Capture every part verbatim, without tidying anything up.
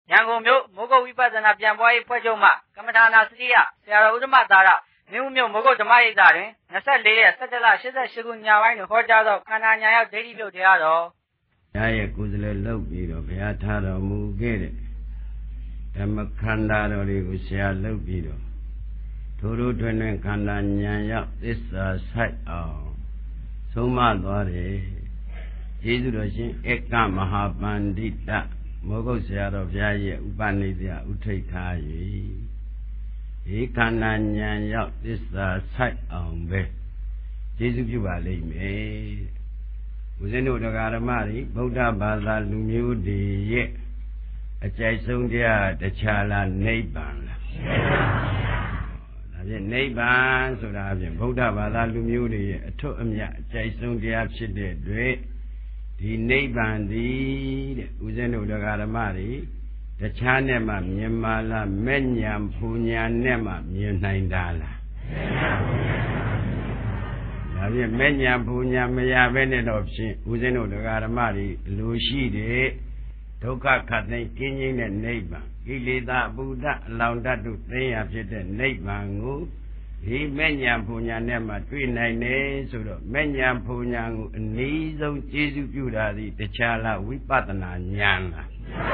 ရန်ကုန်မြို့မိုးကုတ်ဝိပဿနာပြန်ပွားရေးဖွဲ့ချုပ်မှကမ္မထာနာစရိယဆရာတော်ဥဒ္ဓမသာရမြို့မြို့မိုးကုတ်ဓမ္မရိပ်သာတွင်၂၄ရက်၁၇လ၈၈ခုညပိုင်းတွင်ဟောကြားသောခန္ဓာညာရောက်ဒိဋ္ဌိပြုတ်တရားတော်ဘုရားရဲ့ကိုယ်စားလှယ်လုပ်ပြီးတော့ဘုရားထားတော်မူခဲ့တဲ့ဓမ္မခန္ဓာတော်တွေကိုဆရာလုပ်ပြီးတော့ထိုတို့တွင်တွင်ခန္ဓာညာရောက်သစ္စာဆိုင်အောင်ဆုံးမသွားတယ်ကျေးဇူးတော်ရှင်ဧကမဟာပန္တိတမောဂုတ်ဆရာတော်ဘုရားရဲ့ဥပနိဒေယဥထိတ်ထား၍ဒီခန္ဓာဉာဏ်ရောက်သစ္စာဆိုင်အောင်ပဲကျေးဇူးပြုပါလိမ့်မယ်ဦးဇင်းတို့တရားဓမ္မတွေဗုဒ္ဓဘာသာလူမျိုးတွေရဲ့အကြိုက်ဆုံးတရားတခြားလားနိဗ္ဗာန်လားဒါဖြင့်နိဗ္ဗာန်ဆိုတာဖြင့်ဗုဒ္ဓဘာသာလူမျိုးတွေရဲ့အထွတ်အမြတ်အကြိုက်ဆုံးတရားဖြစ်တဲ့အတွက်ဒီနိဗ္ဗာန်သည်တဲ့ဦးဇင်းတို့တရားဓမ္မတွေတခြားနဲ့မှမြင်ပါလားမဲ့ညာဖူညာနဲ့မှမြင်နိုင်တာလားဒါဖြင့်မဲ့ညာဖူညာမရဘဲနဲ့တော့ဖြင့်ဦးဇင်းတို့တရားဓမ္မတွေလူရှိတဲ့ဒုက္ခခတ်သိမ်းကင်းခြင်းတဲ့နိဗ္ဗာန်ကိလေသာအပူဓာတ်အလောင်ဓာတ်တို့သိမ်းရဖြစ်တဲ့နိဗ္ဗာန်ကိုဒီမဲ့ညာဖူညာနဲ့မှတွေ့နိုင်တယ်ဆိုတော့မဲ့ညာဖူညာကိုအနည်းဆုံးကျေးဇူးပြုတာသည်တခြားလားဝိပဿနာဉာဏ်လား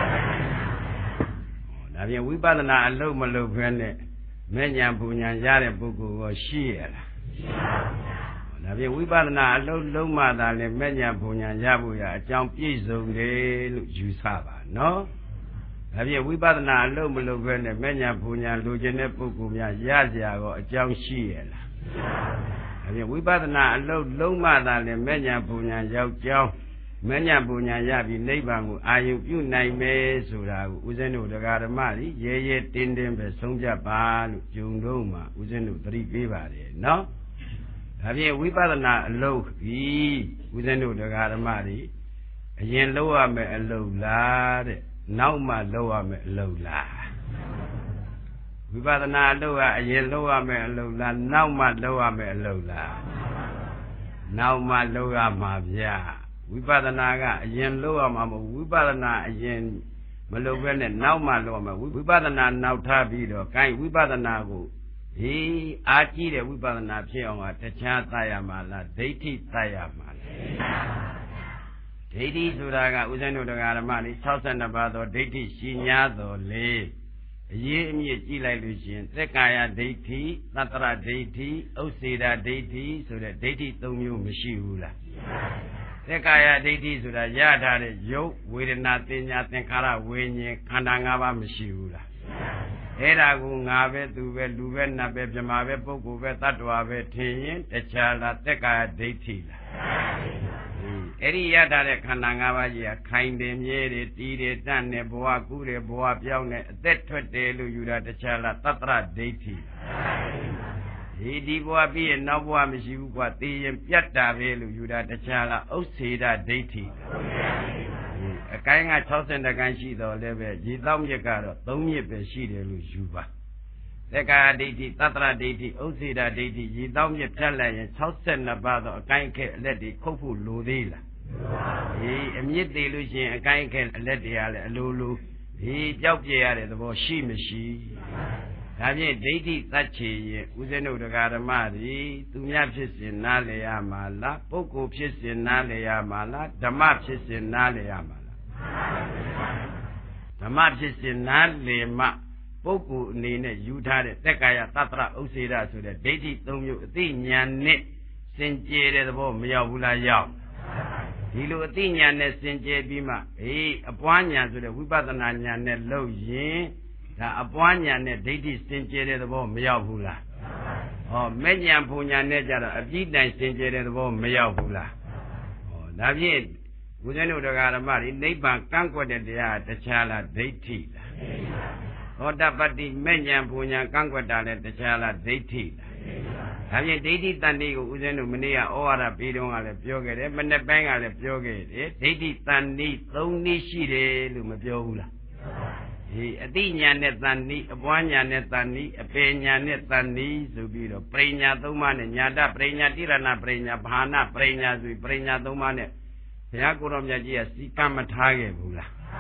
ဒါပြန်ဝိပဿနာအလုံးမလုံးဖဲနဲ့မဲ့ညာဖူညာရတဲ့ပုဂ္ဂိုလ်ကိုရှိရလားရှိပါဘူးဒါပြန်ဝိပဿနာအလုံးလုံးမှသာလေမဲ့ညာဖူညာရဖို့ရအကြောင်းပြည့်စုံတယ်လို့ယူဆပါနော်ဒါဖြင့်ဝိပဿနာအလုံးမလုံးပဲနဲ့မဲ့ညာဖူညာလိုချင်တဲ့ပုဂ္ဂိုလ်များရကြရောအကြောင်းရှိရလားဒါဖြင့်ဝိပဿနာအလုံးလုံးမှသာလေမဲ့ညာဖူညာရောက်ကြောင်းမဲ့ညာဖူညာရပြီးနိဗ္ဗာန်ကိုအာရုံပြုနိုင်မယ်ဆိုတာကိုဦးဇင်းတို့တရားဓမ္မကြီးရဲရဲတင်းတင်းပဲဆုံးဖြတ်ပါလို့ဂျုံတော့မှဦးဇင်းတို့သတိပေးပါတယ်နော်ဒါဖြင့်ဝိပဿနာအလုံးကြီးဦးဇင်းတို့တရားဓမ္မကြီးအရင်လုံးရမယ်အလုံးလားတဲ့နောက်မှလောက်ရမယ်အလုပ်လားဝိပဿနာအလုပ်ကအရင်လောက်ရမယ်အလုပ်လားနောက်မှလောက်ရမယ်အလုပ်လားနောက်မှလောက်ရမှာဗျာဝိပဿနာကအရင်လောက်ရမှာမဟုတ်ဝိပဿနာအရင်မလုပ်ဘဲနဲ့နောက်မှလောက်ရမှာဝိပဿနာနောက်ထားပြီးတော့ gain ဝိပဿနာကိုဟေးအားကြီးတဲ့ဝိပဿနာဖြစ်အောင်ကတခြားသတ်ရမှာလားဒိဋ္ဌိသတ်ရမှာလားဒိဋ္ဌိဆိုတာကဥဇင်းတို့တရားဓမ္မတွေ၆၂ပါးသောဒိဋ္ဌိရှိ냐တော်လေအရေးအမြစ်ကြည့်လိုက်လို့ရှင်သက္ကာယဒိဋ္ဌိသတ္တရဒိဋ္ဌိဥစ္စေဒဒိဋ္ဌိဆိုတဲ့ဒိဋ္ဌိ၃မျိုးမရှိဘူးလားသက္ကာယဒိဋ္ဌိဆိုတာရထားတဲ့ယုတ်ဝေဒနာသင်ညာသင်္ခါရဝိညာဉ်ခန္ဓာ၅ပါးမရှိဘူးလားအဲ့ဒါကိုငါပဲသူပဲလူပဲနတ်ပဲပြမာပဲပုဂ္ဂိုလ်ပဲတ attva ပဲထင်ရင်တခြားလားသက္ကာယဒိဋ္ဌိလားအဲ့ဒီရထားတဲ့ခန္ဓာ၅ပါးကြီးကခိုင်တယ်မြဲတယ်တီးတယ်တန့်တယ်ဘဝကူးတယ်ဘဝပြောင်းတယ်အသက်ထွက်တယ်လို့ယူတာတခြားလားသတ္တရဒိဋ္ဌိဒီဒီဘဝပြီးရင်နောက်ဘဝမရှိဘူးကွာသိရင်ပြတ်တာပဲလို့ယူတာတခြားလားဥစ္စေဒဒိဋ္ဌိအကိုင်းက၆၀ကိုင်းရှိတော်လည်းပဲရေတောင်းမြစ်ကတော့၃မြစ်ပဲရှိတယ်လို့ယူပါသက္ကာဒိဋ္ဌိသတ္တရဒိဋ္ဌိဥစ္စေဒဒိဋ္ဌိရေတောင်းမြစ်ဖြတ်လိုက်ရင်၆၂ပါးသောအကိုင်းအခက်အလက်တွေခုတ်ဖို့လိုသေးလားဒီအမြင့်သေးလို့ရှိရင်အကိုင်းအခက်အလက်တွေကလည်းအလိုလိုဒီကြောက်ပြရတဲ့သဘောရှိမရှိဒါဖြင့်ဒိဋ္ဌိသတ်ချေရင်ဦးဇင်းတို့တရားဓမ္မတွေသူများဖြစ်စဉ်နားလည်ရမှာလားပုဂ္ဂိုလ်ဖြစ်စဉ်နားလည်ရမှာလားဓမ္မဖြစ်စဉ်နားလည်ရမှာလားဓမ္မဖြစ်စဉ်နားလည်မှပုဂ္ဂိုလ်အနေနဲ့ယူထားတဲ့သက္ကာယသတ္တရဥစ္စေဒဆိုတဲ့ဒိဋ္ဌိ၃မျိုးအသိဉာဏ်နဲ့စင်ကြယ်တဲ့သဘောမရောက်ဘူးလားရောက်ဒီလိုအသိဉာဏ်နဲ့စင်ကြယ်ပြီးမှအေးအပွားဉာဏ်ဆိုတဲ့ဝိပဿနာဉာဏ်နဲ့လုပ်ရင်ဒါအပွားဉာဏ်နဲ့ဒိဋ္ဌိစင်ကြယ်တဲ့သဘောမရောက်ဘူးလားဟောမဲ့ဉာဏ်ဘုံဉာဏ်နဲ့ကြတော့အပြည့်တိုင်စင်ကြယ်တဲ့သဘောမရောက်ဘူးလားဟောဒါဖြင့်ဦးဇင်းတို့တရားဓမ္မတွေနိဗ္ဗာန်ကန့်ကွက်တဲ့တရားတခြားလားဒိဋ္ဌိလားသောတပတ္တိမဲ့ဉာဏ်ဘုံဉာဏ်ကန့်ကွက်တာလည်းတခြားလားဒိဋ္ဌိလားဒါဖြင့်ဒိဋ္ဌိတန်တိကိုဦးဇင်းတို့မနေ့ကဩဝါဒပေးတုန်းကလည်းပြောခဲ့တယ်မနေ့ပိုင်းကလည်းပြောခဲ့တယ်ဒိဋ္ဌိတန်တိ၃နည်းရှိတယ်လို့မပြောဘူးလားဒီအတိညာနဲ့တန်တိအပွားညာနဲ့တန်တိအပေညာနဲ့တန်တိဆိုပြီးတော့ပရိညာ၃ပါးနဲ့ညာတပရိညာတိရဏပရိညာဘာနာပရိညာဆိုပြီးပရိညာ၃ပါးနဲ့ဘုရားကိုယ်တော်မြတ်ကြီးကစီကံမထားခဲ့ဘူးလား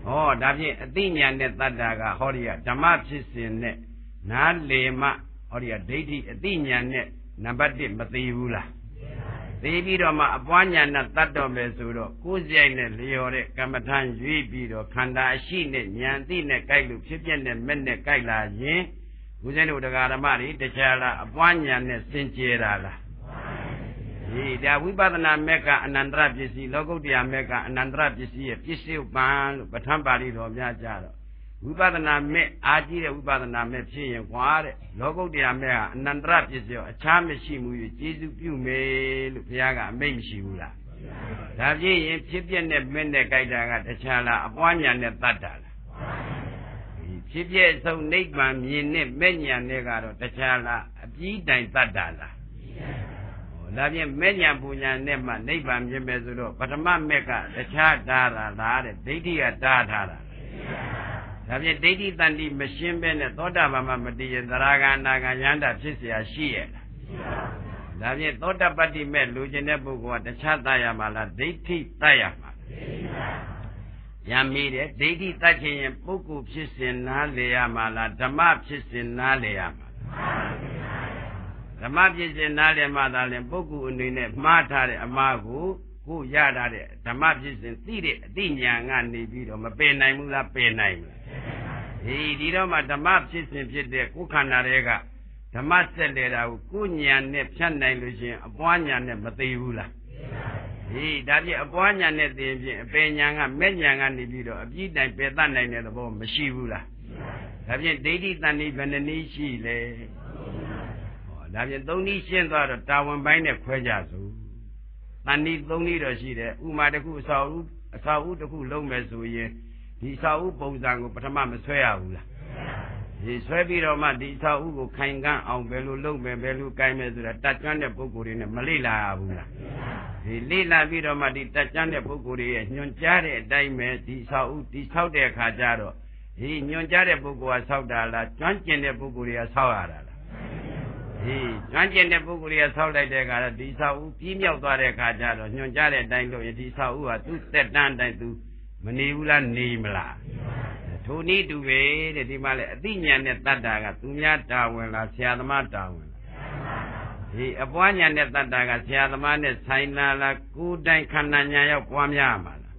ဩဒါဖြင့်အသိဉာဏ်နဲ့တတ္တာကဟောဒီကဓမ္မဖြစ်စဉ်နဲ့နားလေမှဟောဒီကဒိဋ္ဌိအသိဉာဏ်နဲ့နံပါတ်တစ်မသိဘူးလားသိပြီးတော့မှအပွားဉာဏ်နဲ့တတ်တော်မယ်ဆိုတော့ကိုယ်စိတ်နဲ့လျော်တဲ့ကမ္မထံရွေးပြီးတော့ခန္ဓာအရှိနဲ့ဉာဏ်သိနဲ့ကြိုက်လို့ဖြစ်ပြတဲ့မဲ့နဲ့ကြိုက်လာရင်ဦးဇင်းတို့တရားဓမ္မတွေတခြားလားအပွားဉာဏ်နဲ့စင်ကြယ်တာလားဒီဒါဝိပဿနာမဲ့ကအနန္တရပစ္စည်းလောကုတ္တရာမဲ့ကအနန္တရပစ္စည်းရဲ့ပစ္စုပန်လို့ပဋ္ဌာန်းပါဠိတော်များကြတော့ဝိပဿနာမဲ့အာကြည့်တဲ့ဝိပဿနာမဲ့ဖြစ်ရင်ကွာတဲ့လောကုတ္တရာမဲ့ကအနန္တရပစ္စည်းရောအခြားမရှိမှု၍ကျေစုပြုမယ်လို့ဘုရားကအမိန့်မရှိဘူးလားဒါဖြင့်ရင်ဖြစ်ပြတဲ့မဲ့နဲ့ကြိုက်တာကတခြားလားအပွားဉာဏ်နဲ့တတ်တာလားဖြစ်ပြဆုံးနိဗ္ဗာန်မြင်နဲ့မဲ့ဉာဏ်နဲ့ကတော့တခြားလားအပြီးတိုင်တတ်တာလားဒါဖြင့်မဲ့ဉာဏ်ပူဉာဏ်နဲ့မှနိဗ္ဗာန်မြင်မယ်ဆိုတော့ပထမမဲ့ကတခြားတားတာလားတဲ့ဒိဋ္ဌိကတားထားတာဒါဖြင့်ဒိဋ္ဌိတန်တိမရှင်းပဲနဲ့သောတာပန်မှမတည်ရင်သရဂံအနာဂံယန္တာဖြစ်เสียရှိရဲ့လားဒါဖြင့်သောတပတ္တိမဲ့လူကျင်တဲ့ပုဂ္ဂိုလ်ကတခြားတတ်ရမှာလားဒိဋ္ဌိတတ်ရမှာယံမိတဲ့ဒိဋ္ဌိတတ်ခြင်းရင်ပုဂ္ဂိုလ်ဖြစ်စဉ်နားလေရမှာလားဓမ္မဖြစ်စဉ်နားလေရမှာဓမ္မဖြစ်စဉ်နားလေမှသာလျှင်ပုဂ္ဂိုလ်အနေနဲ့မှားထားတဲ့အမှားကိုကိုရတာတဲ့ဓမ္မဖြစ်စဉ်သိတဲ့အသိဉာဏ်ကနေပြီးတော့မပယ်နိုင်ဘူးလားပယ်နိုင်ဘူးဒီဒီတော့မှဓမ္မဖြစ်စဉ်ဖြစ်တဲ့ကိုယ်ခန္ဓာတွေကဓမ္မဆက်လေတာကိုကိုဉာဏ်နဲ့ဖြတ်နိုင်လို့ရှိရင်အပွားဉာဏ်နဲ့မသိဘူးလားဒီဒါပြည့်အပွားဉာဏ်နဲ့သိရင်ဖြင့်အပယ်ဉာဏ်ကမဲ့ဉာဏ်ကနေပြီးတော့အပြည့်တိုင်ပယ်တတ်နိုင်တဲ့သဘောမရှိဘူးလားဒါဖြင့်ဒိဋ္ဌိတန်တိဘယ်နှနည်းရှိလဲဟောဒါဖြင့်သုံးနည်းရှင်းသွားတော့တာဝန်ပိုင်းနဲ့ခွဲကြစို့တန်တိသုံးနည်းတော့ရှိတယ်ဥမာတစ်ခုအစာဥအစာဥတစ်ခုလုံးမယ်ဆိုရင်ဒီအစာဥပုံစံကိုပထမမဆွဲရဘူးလားဒီဆွဲပြီးတော့မှဒီအစာဥကိုခိုင်ကန်းအောင်ဘယ်လိုလုပ်မယ်ဘယ်လိုကိုင်မယ်ဆိုတာတတ်ကျွမ်းတဲ့ပုဂ္ဂိုလ်တွေနဲ့မလေ့လာရဘူးလားဒီလေ့လာပြီးတော့မှဒီတတ်ကျွမ်းတဲ့ပုဂ္ဂိုလ်တွေရဲ့ညွှန်ကြားတဲ့အတိုင်းပဲဒီအစာဥဒီဆောက်တဲ့အခါကျတော့ဒီညွှန်ကြားတဲ့ပုဂ္ဂိုလ်ကဆောက်တာလားကျွမ်းကျင်တဲ့ပုဂ္ဂိုလ်တွေကဆောက်ရတာလားဒီကျွမ်းကျင်တဲ့ပုဂ္ဂိုလ်တွေကဆောက်လိုက်တဲ့အခါတော့ဒီဆောက်ဥပြီးမြောက်သွားတဲ့အခါကျတော့ညွှန်ကြားတဲ့အတိုင်းလို့ဒီဆောက်ဥကသူ့တက်တန်းတိုင်းသူမနေဘူးလားနေမလားထိုနည်းတူပဲတဲ့ဒီမှာလေအသိဉာဏ်နဲ့တတ်တာကသူများတာဝန်လားဆရာသမားတာဝန်လားဒီအပွားဉာဏ်နဲ့တတ်တာကဆရာသမားနဲ့ဆိုင်လာလားကိုယ်တိုင်ခန္ဓာဉာဏ်ရောက်ပွားများမှာလား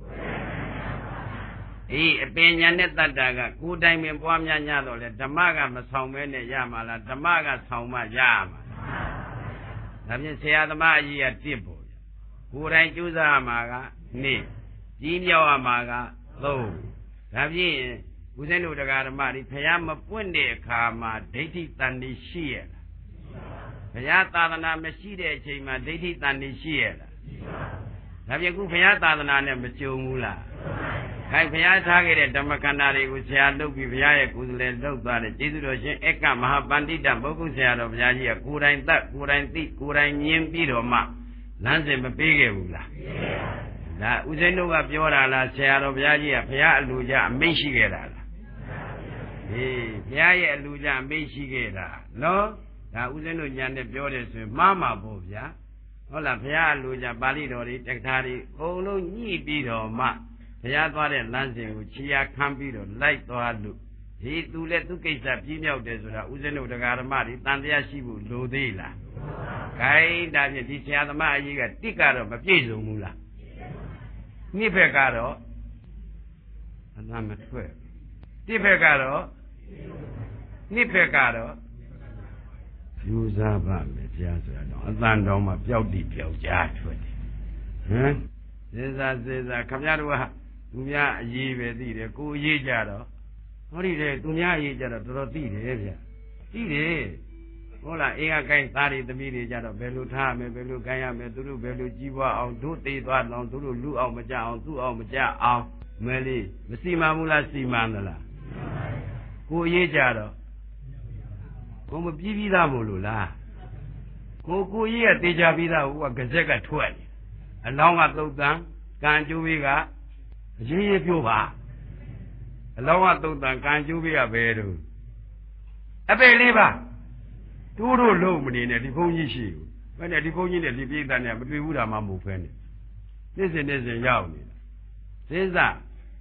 ဒီအပင်ဉာဏ်နဲ့တတ်တာကကိုယ်တိုင်ပင်ပွားများညတော့လေဓမ္မကမဆောင်မဲနဲ့ရမှာလားဓမ္မကဆောင်မှရမှာဒါဖြင့်ဆရာသမားအကြီးကတစ်ပေါ့ကိုယ်တိုင်ကြိုးစားမှာကနှစ်ကြီးမြောက်ရမှာကသုံးဒါဖြင့်ဦးဇင်းတို့တရားဓမ္မတွေဘုရားမပွင့်တဲ့အခါမှာဒိဋ္ဌိတန်တိရှိရလားဘုရားသာသနာမရှိတဲ့အချိန်မှာဒိဋ္ဌိတန်တိရှိရလားဒါဖြင့်ခုဘုရားသာသနာနဲ့မကြုံဘူးလားခိုင်ဘုရားထားခဲ့တဲ့ဓမ္မခန္ဓာတွေကိုဆရာလုပ်ပြီးဘုရားရဲ့ကိုယ်စားလှယ်လုပ်သွားတယ်ကျေးဇူးတော်ရှင်ဧကမဟာပန္တိတဘုဂုဆရာတော်ဘုရားကြီးကကိုယ်တိုင်တတ်ကိုယ်တိုင်သိကိုယ်တိုင်မြင်ပြီးတော့မှလမ်းစဉ်မပေးခဲ့ဘူးလားဒါဦးဇင်းတို့ကပြောတာလားဆရာတော်ဘုရားကြီးကဘုရားအလိုကြအမိန့်ရှိခဲ့တာလားဟေးဘုရားရဲ့အလိုကြအမိန့်ရှိခဲ့တာနော်ဒါဦးဇင်းတို့ညာနဲ့ပြောတယ်ဆိုရင်မှားမှာပေါ့ဗျာဟုတ်လားဘုရားအလိုကြပါဠိတော်တွေတက္ကထာတွေအကုန်လုံးညှိပြီးတော့မှဘုရားသွားတဲ့လမ်းစဉ်ကိုခြေရာခံပြီးတော့လိုက်သွားလို့ဒီသူလည်းသူကိစ္စပြင်းမြောက်တယ်ဆိုတာဦးဇင်းတို့တရားဓမ္မတွေတန်တရားရှိဖို့လိုသေးလားခိုင်းဒါဖြင့်ဒီဆရာသမားအကြီးကတိကတော့မပြည့်စုံဘူးလားနှစ်ဘက်ကတော့အနာမထွက်တစ်ဘက်ကတော့နှစ်ဘက်ကတော့ယူစားပါမယ်ဘုရားဆိုတော့အတန်တော်မှာပျောက်တိပျောက်ကြားထွက်တယ်ဟမ်စေစားစေစားခင်ဗျားတို့ကသူများအရေးပဲသိတယ်ကိုအရေးကြတော့ဟောဒီလေသူများအရေးကြတော့တော်တော်သိတယ်ဗျာသိတယ်ဟုတ်လားအင်္ဂကိုင်းသားတွေသမီးတွေကြတော့ဘယ်လိုထားရမယ်ဘယ်လိုကိုင်းရမယ်သူတို့ဘယ်လိုကြီးပွားအောင်တို့သေးသွားအောင်သူတို့လူအောင်မကြအောင်သူ့အောင်မကြအောင်မဲလေးမစီမံဘူးလားစီမံသလားကိုအရေးကြတော့ကိုမပြီးပြီးသားမို့လို့လားကိုကိုကြီးကတေချာပြီးသားဟိုကကြက်ကထွက်တယ်အလောင်းကသုတ်တန်ကံကျိုးဘေးကအရေးရေးပြောပါအလောင်းကသုတ်တန်ကံကျိုးဘေးကဘယ်လိုအပေလေးပါတိုးတို့လုံးမနေနဲ့ဒီဘုန်းကြီးရှိဘူးဘယ်နဲ့ဒီဘုန်းကြီးနဲ့ဒီပြိဿနဲ့မတွေ့ဘူးတာမှမဟုတ်ဖဲနဲ့နေ့စဉ်နေ့စဉ်ရောက်နေတာစဉ်းစား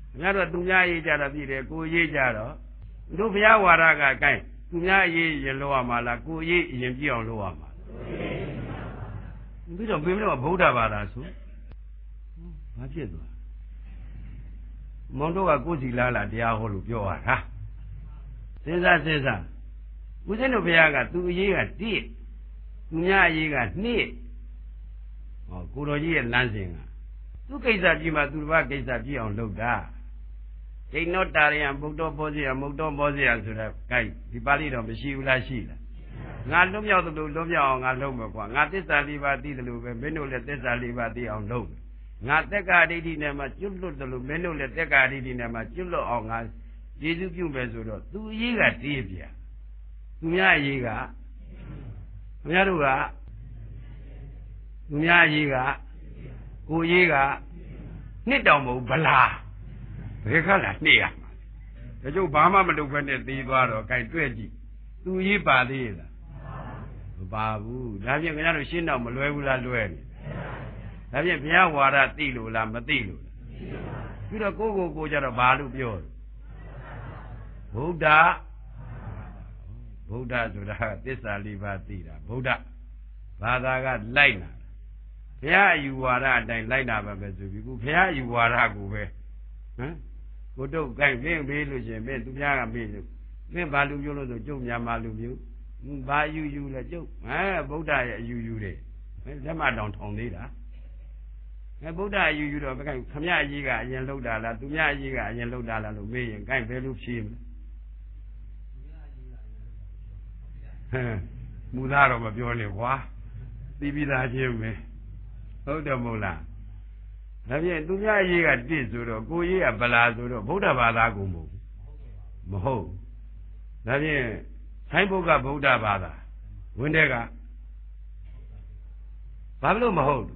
များတော့သူများရေးကြတာပြည်တယ်ကိုရေးကြတော့တို့ဘုရားဝါဒကကိုင်းသူများရေးရင်လို့ရမှာလားကိုရေးရင်ပြည့်အောင်လုပ်ရမှာပြီးတော့ဘယ်လိုဗုဒ္ဓဘာသာဆိုဘာဖြစ်သွားမောင်တို့ကကိုယ်စီလားလားတရားဟောလို့ပြောရတာစဉ်းစားစဉ်းစားဦးဇင်းတို့ဘုရားကသူအရေးကတိသူများအရေးကနှစ်ဟောကိုတော်ကြီးရဲ့လမ်းစဉ်ကသူကိစ္စကြည့်မှသူတစ်ပါးကိစ္စကြည့်အောင်လုပ်တာဒိဋ္ဌောတာရယံဗုဒ္ဓဘောဇယမုဒ္ဓဘောဇယဆိုတာကိုက်ဒီပါဠိတော်မရှိဘူးလားရှိလားငါလွတ်မြောက်သလိုလွတ်မြောက်အောင်ငါလုပ်မယ်ကွာငါသစ္စာလေးပါးသိသလိုပဲမင်းတို့လည်းသစ္စာလေးပါးသိအောင်လုပ်မယ်ငါတက်္ကာဒိဋ္ဌိနဲ့မှကျွတ်လွတ်သလိုမင်းတို့လည်းတက်္ကာဒိဋ္ဌိနဲ့မှကျွတ်လွတ်အောင်ငါကျေစုပြုမယ်ဆိုတော့သူအရေးကတည်းပြသူများအရေးကသူများတို့ကသူများအရေးကကိုအရေးကနှစ်တောင်မဟုတ်ဗလားဘယ်ခါလာနှစ်ရမှာဒါကြောင့်ဘာမှမလုပ်ဘဲနဲ့သေးသွားတော့ gain တွေ့ကြည့်သူအရေးပါသေးလားမပါဘူးဒါဖြင့်ခင်ဗျားတို့ရှင်းတော့မလွဲဘူးလားလွဲနေဒါဖြင့်ဘုရားဝါဒသိလို့လားမသိလို့ပြီးတော့ကိုကိုကိုကြတော့ဘာလို့ပြောဗုဒ္ဓဗုဒ္ဓဆိုတာသစ္စာလေးပါးသိတာဗုဒ္ဓဘာသာကလိုက်နာဘုရားအယူဝါဒအတိုင်းလိုက်နာပါပဲဆိုပြီးခုဘုရားအယူဝါဒကိုပဲဟမ်ကိုတို့ gain ပြင်းပေးလို့ရှင်မင်းသူများကမေးလို့မင်းဘာလူမျိုးလို့ဆိုကျုပ်မြန်မာလူမျိုးဘာအယူယူလဲကျုပ်ဟမ်ဗုဒ္ဓရဲ့အယူယူတယ်လက်မတောင်ထောင်သေးတာအဲဗုဒ္ဓအယူယူတော့ဘယ် gain ခမရအကြီးကအရင်လှုပ်တာလားသူများအကြီးကအရင်လှုပ်တာလားလို့မေးရင် gain ဘယ်လိုဖြေမလဲဟမ်မူသားတော့မပြောနဲ့ကွာသိပြီးသားချင်းပဲဟုတ်တယ်မဟုတ်လားဒါဖြင့်သူများအရေးကတစ်ဆိုတော့ကိုရေးကဗလာဆိုတော့ဗုဒ္ဓဘာသာကိုမဟုတ်မဟုတ်ဒါဖြင့်ဆိုင်းဘုတ်ကဗုဒ္ဓဘာသာဝင်းတဲ့ကဘာလို့မဟုတ်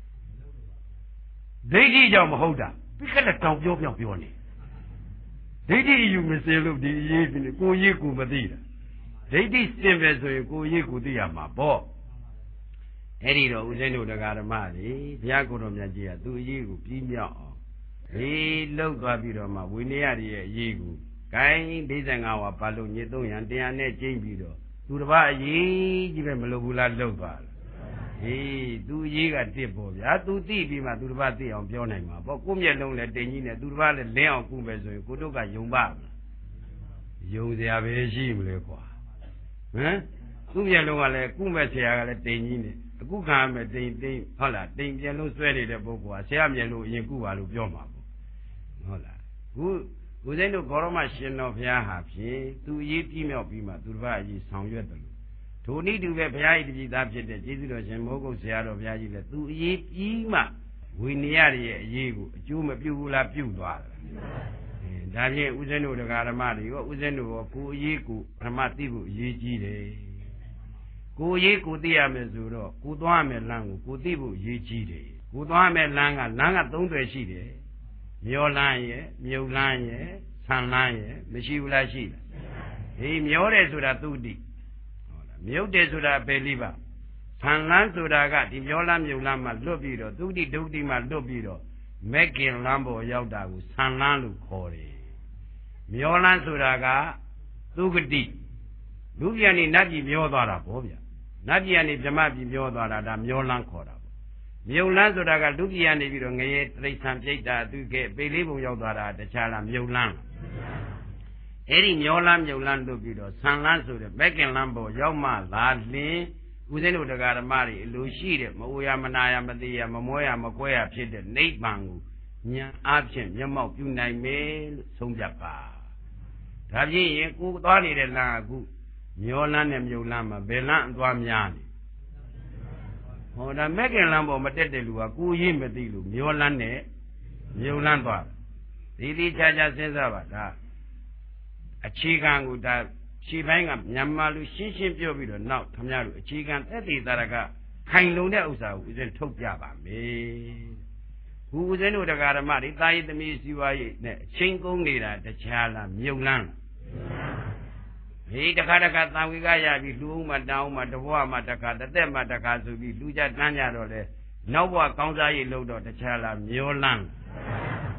ဒိဋ္ဌိကြောင့်မဟုတ်တာပြီးခက်တဲ့တောင်ပြောပြောင်ပြောနေဒိဋ္ဌိယူမစင်လို့ဒီအရေးကိုရေးကိုမသိတာဒိဋ္ဌိစင်ပဲဆိုရင်ကိုရေးကိုသိရမှာပေါ့အဲ့ဒီတော့ဦးဇင်းတို့တရားဓမ္မတွေဘုရားကိုယ်တော်မြတ်ကြီးကသူ့အရေးကိုပြီးမြောက်အောင်ဒီလောက်သွားပြီးတော့မှဝိနည်းရရဲ့အရေးကိုဂိုင်း၄၅ဝါပါလို့ညစ်သုံးရန်တရားနဲ့ကျင့်ပြီးတော့သူတစ်ပါးအရေးကြီးပဲမလုပ်ဘူးလားလုပ်သွားလားဟေးသူအရေးကတစ်ပေါ့ဗျာသူသိပြီးမှသူတစ်ပါးသိအောင်ပြောနိုင်မှာပေါ့ကိုယ့်မျက်လုံးလည်းတိမ်ကြီးနဲ့သူတစ်ပါးလည်းလင်းအောင်ကုမယ်ဆိုရင်ကိုတို့ကယုံပါ့မလားယုံစရာပဲရှိမလဲကွာဟမ်သူ့မျက်လုံးကလည်းကုမဲ့ဆရာကလည်းတိမ်ကြီးနဲ့အခုခံရမယ်တိမ်တိမ်ဟုတ်လားတိမ်ပြန်လို့ဆွဲနေတဲ့ပုဂ္ဂိုလ်ကဆရာမျက်လုံးအရင်ကုပါလို့ပြောမှာပေါ့ဟုတ်လားခုဦးဇင်းတို့ဂေါရမရှင်တော်ဘုရားဟာဖြင့်သူအရေးပြည့်မြောက်ပြီးမှသူတစ်ပါးအရေးဆောင်ရွက်တယ်လို့ဒိုနည်းတူပဲဘုရားဤတပည့်သားဖြစ်တဲ့ကျေးဇူးတော်ရှင်မိုးကုတ်ဆရာတော်ဘုရားကြီးလည်းသူအရေးပြီးမှဝိနည်းရရဲ့အရေးကိုအကျိုးမပြုဘူးလားပြုသွားတယ်ဒါဖြင့်ဦးဇင်းတို့တရားဓမ္မတွေရောဦးဇင်းတို့ရောကိုအရေးကိုဓမ္မသိဖို့အရေးကြီးတယ်ကိုရေးကိုသိရမယ်ဆိုတော့ကိုသွားမယ်လမ်းကိုကိုသိဖို့ရေးကြီးတယ်ကိုသွားမယ်လမ်းကလမ်းကသုံးတွေရှိတယ်မျောလမ်းရဲ့မြုပ်လမ်းရဲ့ဆန်လမ်းရဲ့မရှိဘူးလားရှိလားဒီမျောတယ်ဆိုတာသူတိဟုတ်လားမြုပ်တယ်ဆိုတာဘယ်လိပါဆန်လမ်းဆိုတာကဒီမျောလမ်းမြုပ်လမ်းမှာလွတ်ပြီးတော့သူတိဒုတိမှာလွတ်ပြီးတော့မက်ကင်လမ်းပေါ်ရောက်တာကိုဆန်လမ်းလို့ခေါ်တယ်မျောလမ်းဆိုတာကသူကတိလူပြန်နေနတ်ပြည်မျောသွားတာဗောဗျာနတ်ပြည်ကနေဗြဟ္မပြည်မျောသွားတာဒါမျောလန်းခေါ်တာပေါ့မြုပ်လန်းဆိုတာကလူပြည်ကနေပြီးတော့ငရေတိရစ္ဆာန်ပြိတ္တာသူကဲပေလေးပုံရောက်သွားတာတခြားလားမြုပ်လန်းအဲ့ဒီမျောလန်းမြုပ်လန်းလို့ပြီးတော့ဆန်လန်းဆိုတဲ့ဘက်ကင်လန်းပေါ်ရောက်မှလာလင်းဦးဇင်းတို့တရားဓမ္မတွေအလိုရှိတဲ့မအိုရမနာရမသိရမမွဲရမကွဲရဖြစ်တဲ့နိဗ္ဗာန်ကိုဉာဏ်အားဖြင့်မျက်မှောက်ပြုနိုင်မယ်လို့ဆုံးဖြတ်ပါဒါဖြင့်ရင်ကိုသွားနေတဲ့လမ်းအခုမျောလန်းနဲ့မြုပ်လန်းမှာဘယ်လန်းအသွားများနေဟောဒါမက်ကင်လန်းပေါ်မတက်တဲ့လူကကိုရေးမသိလို့မျောလန်းနဲ့မြုပ်လန်းသွားဒီဒီချာချာစဉ်းစားပါဒါအခြေခံကိုဒါခြေပိုင်းကမြန်မာလူရှင်းရှင်းပြောပြီးတော့နောက်ခမရတို့အခြေခံသက်သေတာကခိုင်လုံတဲ့ဥစ္စာကိုဦးဇင်းထုတ်ပြပါမယ်ခုဦးဇင်းတို့တရားဓမ္မတွေတာယိသမီးစီဝါရေးနဲ့အချင်းကုန်းနေတာတခြားလားမြုပ်လန်းဒီတခါတခါတန်ဝေကရပြီးလူဦးမတောင်းမတဘွားမတခါတသက်မတခါဆိုပြီးလူကြတန်းကြတော့လေနောက်ဘွားကောင်းစားရေးလို့တော့တခြားလားမျောလန်းဟ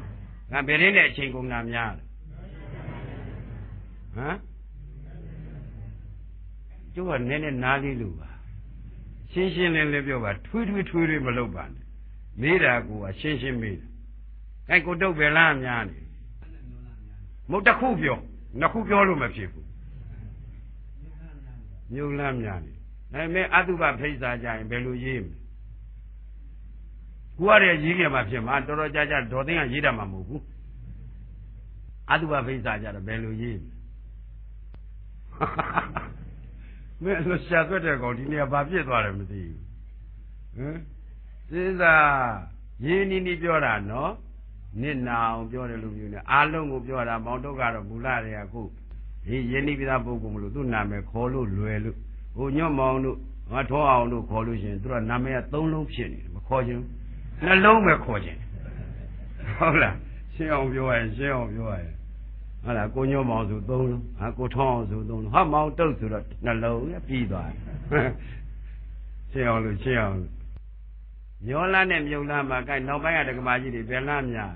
ငါဘယ်ရင်းနဲ့အချိန်ကုန်တာများဟမ်ကျိုးကနည်းနည်းနားလေးလို့ပါရှင်းရှင်းလင်းလင်းပြောပါထွေးထွေးထွေးထွေးမလုပ်ပါနဲ့မေးတာကိုကရှင်းရှင်းမေးတယ်အဲကိုတုတ်ပဲလားများနေမဟုတ်တစ်ခုပြောနှစ်ခုပြောလို့မဖြစ်ဘူးမြုပ်လန်းများနေဒါပေမဲ့အတုပဖိစ္ဆာကြရင်ဘယ်လိုရေးမလဲကိုရတဲ့ရေးကြမှာဖြစ်မှာတော်တော်ကြာကြာဒေါ်သိန်းကရေးတတ်မှာမဟုတ်ဘူးအတုပဖိစ္ဆာကြတော့ဘယ်လိုရေးမလဲမင်းလို့ရှာသွက်တဲ့ကောင်ဒီနေရာဘာဖြစ်သွားတယ်မသိဘူးဟမ်စဉ်းစားရေးနီးနီးပြောတာနော်နစ်နာအောင်ပြောတယ်လို့မျိုးနဲ့အားလုံးကိုပြောတာမောင်တို့ကတော့မူလတွေကခုဒီယဉ်နိပိသပုဂ္ဂိုလ်မလို့သူ့နာမည်ခေါ်လို့လွယ်လို့ဟိုညွတ်မောင်တို့ငါထောအောင်တို့ခေါ်လို့ရှိရင်သူကနာမည်ကသုံးလုံးဖြစ်နေတယ်မခေါ်ချင်နှလုံးပဲခေါ်ချင်ဟုတ်လားရှင်းအောင်ပြောရရင်ရှင်းအောင်ပြောရရင်ဟုတ်လားကိုညွတ်မောင်ဆိုသုံးလုံးဟာကိုထောအောင်ဆိုသုံးလုံးဟာမောင်တုတ်ဆိုတော့နှလုံးပြီးသွားတယ်ရှင်းအောင်လို့ရှင်းအောင်မျောလန်းနဲ့မြုပ်လန်းမှာကိုက်နောက်ပိုင်းကတက္ကမကြီးတွေဘယ်လန်းများ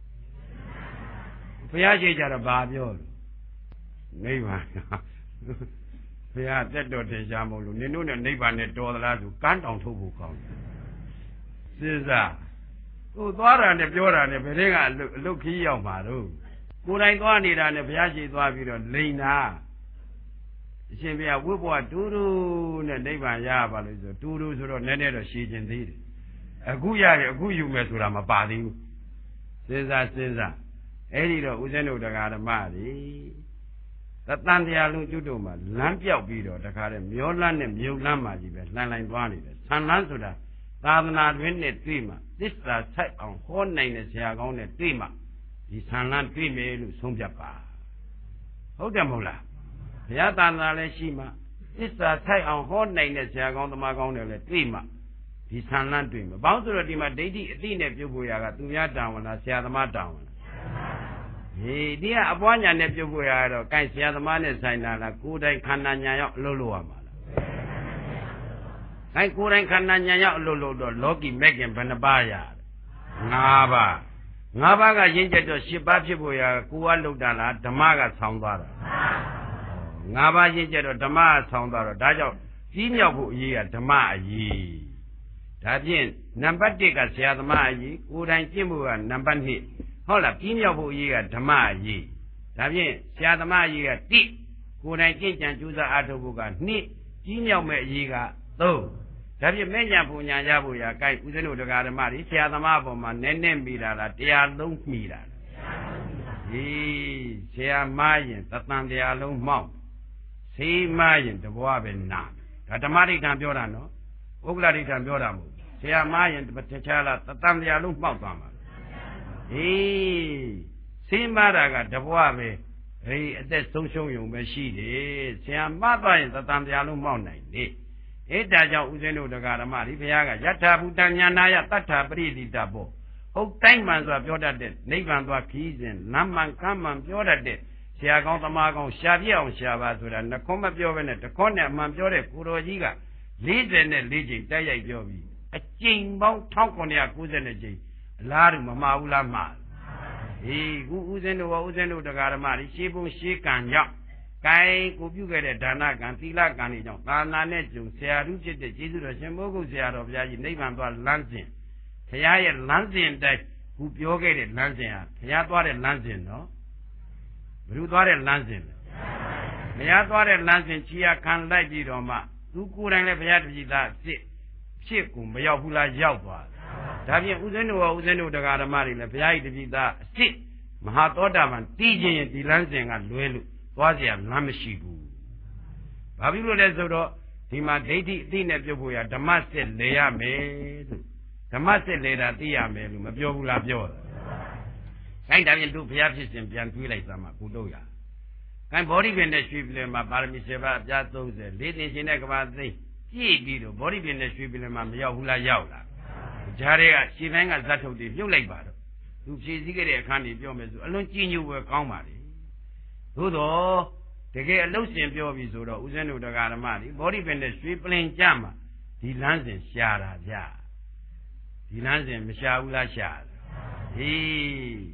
ဘုရားရှိကြတော့ဘာပြောလို့နိဗ္ဗာန်ဘုရားတက်တော်တင်ရှားမလို့နင်တို့နဲ့နိဗ္ဗာန်နဲ့တော်သလားဆိုကန်းတောင်ထုတ်ဖို့ကောင်းတယ်စဉ်းစားဟိုသွားတာနဲ့ပြောတာနဲ့ဘယ်တည်းကအလုတ်အလုတ်ခီးရောက်မှာတော့ကိုယ်တိုင်သွားနေတာနဲ့ဘုရားရှိသွားပြီးတော့လိန်တာအရှင်ဘုရားဝိဘဝတူတူနဲ့နိဗ္ဗာန်ရပါလို့ဆိုတူတူဆိုတော့နည်းနည်းတော့ရှည်ကျင်သေးတယ်အခုရရင်အခုယူမယ်ဆိုတာမပါသေးဘူးစဉ်းစားစဉ်းစားအဲ့ဒီတော့ဦးဇင်းတို့တရားဓမ္မတွေသတန်တရားလုံးကျွတ်တို့မှာလမ်းပြောက်ပြီးတော့တခါတည်းမျောလန်းနဲ့မြုပ်လန်းမှကြီးပဲလှန်လှန်သွားနေတယ်ဆံလန်းဆိုတာသာသနာတွင်နဲ့တွေ့မှသစ္စာဆိုင်အောင်ဟောနိုင်တဲ့ဆရာကောင်းနဲ့တွေ့မှဒီဆံလန်းတွေ့မယ်လို့ဆုံးဖြတ်ပါဟုတ်တယ်မဟုတ်လားဘုရားသာသနာလည်းရှိမှသစ္စာဆိုင်အောင်ဟောနိုင်တဲ့ဆရာကောင်းသမားကောင်းတွေလည်းတွေ့မှဒီဆံလန်းတွေ့မှာဘာလို့ဆိုတော့ဒီမှာဒိဋ္ဌိအတိနဲ့ပြုတ်ဖို့ရကသူများတောင်းဝင်လားဆရာသမားတောင်းဝင်လားဟေးဒီကအပွားညာနဲ့ပြုတ်ဖို့ရတော့ကိုင်ဆရာသမားနဲ့ဆိုင်တာလားကိုယ်တိုင်ခန္ဓာညာရောက်အလုပ်လုပ်ရမှာလားကိုင်ကိုယ်တိုင်ခန္ဓာညာရောက်အလုပ်လုပ်တော့လောကီမဲ့ခင်ဘယ်နှပါးရငါးပါးငါးပါးကရင်းချက်တော့ရှစ်ပါးဖြစ်ဖို့ရကိုယ်ကလုပ်တာလားဓမ္မကဆောင်းသွားတာငါးပါးရင်းချက်တော့ဓမ္မကဆောင်းသွားတော့ဒါကြောင့်ကြီးမြောက်ဖို့အရေးကဓမ္မအရေးဒါဖြင့်နံပါတ်တစ်ကဆရာသမားအရေးကိုယ်တိုင်ကျင့်ဖို့ကနံပါတ်နှစ်ဟုတ်လားပြီးမြောက်ဖို့အရေးကဓမ္မအရေးဒါဖြင့်ဆရာသမားအရေးကတစ်ကိုယ်တိုင်ကျင့်ကြံကြိုးစားအားထုတ်ဖို့ကနှစ်ပြီးမြောက်မဲ့အရေးကသုံးဒါဖြင့်မဲ့ညာပူညာရဖို့ရာကိုက်ဦးဇင်းတို့တရားဓမ္မတွေဆရာသမားအပေါ်မှာနည်းနည်းမိတာလားတရားလုံးမိတာလားဟေးဆရာမရင်သတ္တန်တရားလုံးမှောက်ဆေးမရင်တဘွားပဲနာဒါဓမ္မဋိဌာန်ပြောတာနော်ဥက္ကလဋိဌာန်ပြောတာမဟုတ်ဆရာမရင်တခြားလားသတ္တန်တရားလုံးမှောက်သွားမှာဟေးဆေးမတာကတဘွားပဲဟေးအသက်ဆုံးရှုံးရုံပဲရှိတယ်ဆရာမသွားရင်သတ္တန်တရားလုံးမှောက်နိုင်တယ်အဲ့ဒါကြောင့်ဦးဇင်းတို့တရားဓမ္မတွေဘုရားကယထာဘူတညာနာယတတ္ထာပရိသီတဘောဟုတ်တိုင်းမှန်စွာပြောတတ်တဲ့နိဗ္ဗာန်သွားခီးစဉ်လမ်းမှန်ကမ်းမှန်ပြောတတ်တဲ့ဆရာကောင်းသမားကောင်းရှာပြအောင်ရှာပါဆိုတာနှခွန်းမပြောဘဲနဲ့တခွန်းနဲ့အမှန်ပြောတဲ့ကိုတော်ကြီးကလေးဆယ်နဲ့လေးချိန်တိုက်ရိုက်ပြောပြီးအကျိန်ပေါင်းတစ်ထောင်ခုနှစ်ရာကိုးဆယ်နဲ့ကျိန်အလားတူမမှားဘူးလားမှားဟေးခုဦးဇင်းတို့ရောဦးဇင်းတို့တရားဓမ္မတွေရှေးပုံရှေးကံကြောင့်ကိုင်ကိုပြုခဲ့တဲ့ဒါနကံသီလကံတွေကြောင့်သာနာနဲ့ကျုံဆရာသူဖြစ်တဲ့ကျေးဇူးတော်ရှင်မိုးကုတ်ဆရာတော်ဘုရားကြီးနိဗ္ဗာန်သွားလမ်းစဉ်ဘုရားရဲ့လမ်းစဉ်တိုင်းခုပြောခဲ့တဲ့လမ်းစဉ်ဟာဘုရားသွားတဲ့လမ်းစဉ်နော်ဘယ်သူသွားတဲ့လမ်းစဉ်လဲဘုရားသွားတဲ့လမ်းစဉ်ချီရခံလိုက်ပြီးတော့မှသူကိုယ်တိုင်လည်းဘုရားတပည့်သားအစ်ဖြစ်ကိုမရောက်ဘူးလားရောက်သွားဒါဖြင့်ဦးဇင်းတို့ရောဦးဇင်းတို့တရားဓမ္မတွေလည်းဘုရား၏တပည့်သားအစ်မဟာသောတာပန်တည်ခြင်းဒီလမ်းစဉ်ကလွဲလို့သွားเสียလမ်းမရှိဘူးဘာဖြစ်လို့လဲဆိုတော့ဒီမှာဒိဋ္ဌိအသိနဲ့ပြုတ်ဖို့ရဓမ္မစစ်လေရမယ်လို့ဓမ္မစစ်လေတာသိရမယ်လို့မပြောဘူးလားပြောတယ်ခိုင်းတာပြင်တို့ဘုရားဖြစ်စဉ်ပြန်တွေးလိုက်သမှာကိုတို့ရခိုင်းဘောဓိပင်နဲ့ရွှေပြည်လမှာပါရမီဆယ်ပါးအပြားသုံးဆယ်လေးတင်ရှင်တဲ့ကဘာသိကြည့်ပြီးတော့ဘောဓိပင်နဲ့ရွှေပြည်လမှာမရောက်ဘူးလားရောက်လားဂျားတွေကရှင်းပိုင်းကဇတ်ထုတ်တွေပြုတ်လိုက်ပါတော့သူဖြည့်စည်းခဲ့တဲ့အခန်းကြီးပြောမယ်ဆိုအလွန်ကြည်ညိုပဲကောင်းပါလေသို့တော့တကယ်အလုတ်ရှင်ပြောပြီဆိုတော့ဦးဇင်းတို့တရားဓမ္မတွေဘောဓိပင်နဲ့ရွှေပလင်ကြမှာဒီလမ်းစဉ်ရှားတာဗျဒီလမ်းစဉ်မရှားဘူးလားရှားဟေးဒ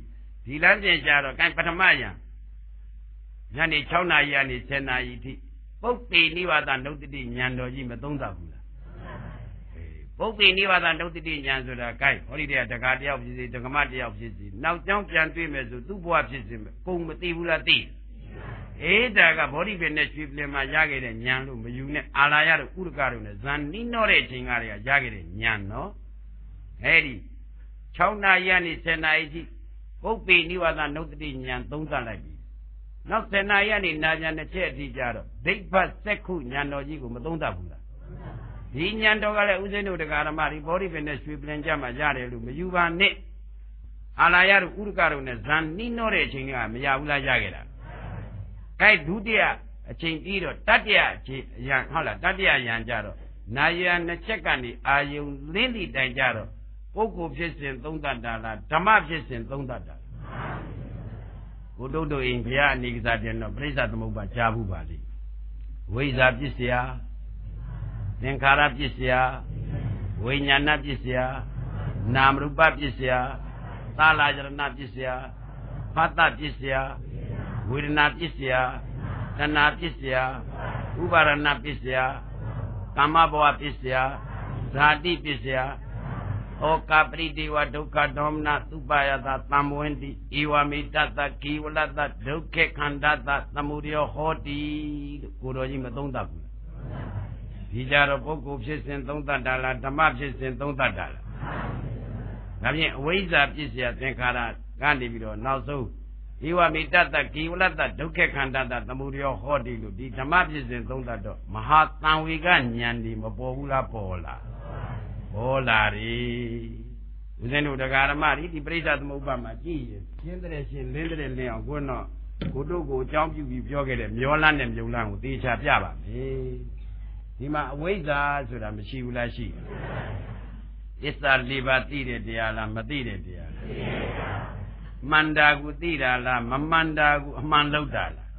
ဒီလမ်းစဉ်ကြတော့ကဲပထမယံညနေ၆နာရီကနေဆယ်နာရီထိပုပ္ပေနိဝါဒနုတ္တိဉာဏ်တော်ကြီးမသုံးသပ်ဘူးလားပုပ္ပေနိဝါဒနုတ္တိဉာဏ်ဆိုတာကဲဟောဒီတည်းတက္ကတယောက်ဖြစ်စီတက္ကမတယောက်ဖြစ်စီနောက်ကြောင်းပြန်တွေ့မယ်ဆိုသူ့ဘဝဖြစ်စီကုန်မသိဘူးလားသိအေးဒါကဘောဓိပင်နဲ့ရွှေပလင်မှာရခဲ့တဲ့ဉာဏ်လို့မယူနဲ့အာလာယတို့ဥရကတို့နဲ့ဇန်နိနောတဲ့အချိန်ကတည်းကရခဲ့တဲ့ဉာဏ်နော်အဲဒီ၆နာရီကနေဆယ်နာရီထိပုပ္ပေနိဝါဒနုတ္တိဉာဏ်သုံးသပ်လိုက်ပြီနောက်ဆယ်နာရီကနေနာဉာဏ်တစ်ချက်အထိကြတော့ဒိဋ္ဌတ်စက္ခုဉာဏ်တော်ကြီးကိုမသုံးသပ်ဘူးလားဒီဉာဏ်တော်ကလည်းဥစဉ်တို့တရားဓမ္မဒီဘောဓိပင်နဲ့ရွှေပလင်ကြမှာရတယ်လို့မယူပါနဲ့အာလာယတို့ဥရကတို့နဲ့ဇန်နိနောတဲ့အချိန်ကမရဘူးလားရခဲ့တာအဲဒုတိယအချိန်ပြီးတော့တတိယအချိန်ယံဟုတ်လားတတိယယံကြတော့နာယံနှစ်ချက်ကနေအာယုံလင်းသည့်တိုင်ကြတော့ပုဂ္ဂိုလ်ဖြစ်စဉ်သုံးသတ္တာလားဓမ္မဖြစ်စဉ်သုံးသတ္တာဘုဒ္ဓတို့အိမ်ဘုရားအနေကစားတယ်တော့ပြိဿသမုပ္ပါကြားဘူးပါလိဝိဇ္ဇာပစ္စယသင်္ခါရပစ္စယဝိညာဏပစ္စယနာမရူပပစ္စယသာလယရဏပစ္စယဖတ်တပစ္စယဝေဒနာပစ္စယတဏှာပစ္စယဥပါရဏပစ္စယကာမဘဝပစ္စယဇာတိပစ္စယဩကာပရိဒေဝဒုက္ခဒေါမနသုပယတသံဝန္တိဧဝမေတ္တကိဝလတ္တဒုက္ခခန္ဓာတသမုဒယောဟောတိလို့ကိုတော်ကြီးမသုံးတတ်ဘူးဒီကြတော့ပုဂ္ဂိုလ်ဖြစ်စဉ်သုံးတတ်တာလားဓမ္မဖြစ်စဉ်သုံးတတ်တာလားဒါဖြင့်အဝိဇ္ဇာပစ္စယသင်္ခါရကနေပြီးတော့နောက်ဆုံးဧဝမေတ္တကိဝလတ္တဒုက္ခခန္ဓာတသမုဒယောဟောတိလို့ဒီဓမ္မဖြစ်စဉ်သုံးတတ်တော့မဟာတံဝေကဉာဏ်ဒီမပေါ်ဘူးလားပေါ်လားပေါ်လာရီဦးဇင်းတို့တရားဓမ္မဒီဒီပရိစ္ဆသမုပ္ပါမှာကြည့်ရင်ရှင်းတဲ့ရှင်းလင်းတဲ့လင်းအောင်ကိုတော့ကိုတို့ကိုအကြောင်းပြုပြီးပြောခဲ့တဲ့မျောလန်းနဲ့မြုံလန်းကိုသေချာပြပါမယ်ဒီမှာအဝိဇ္ဇာဆိုတာမရှိဘူးလားရှိသစ္စာလေးပါးသိတဲ့တရားလားမသိတဲ့တရားလားမန္တာကိုသိတာလားမမန္တာကိုအမှန်လောက်တာလား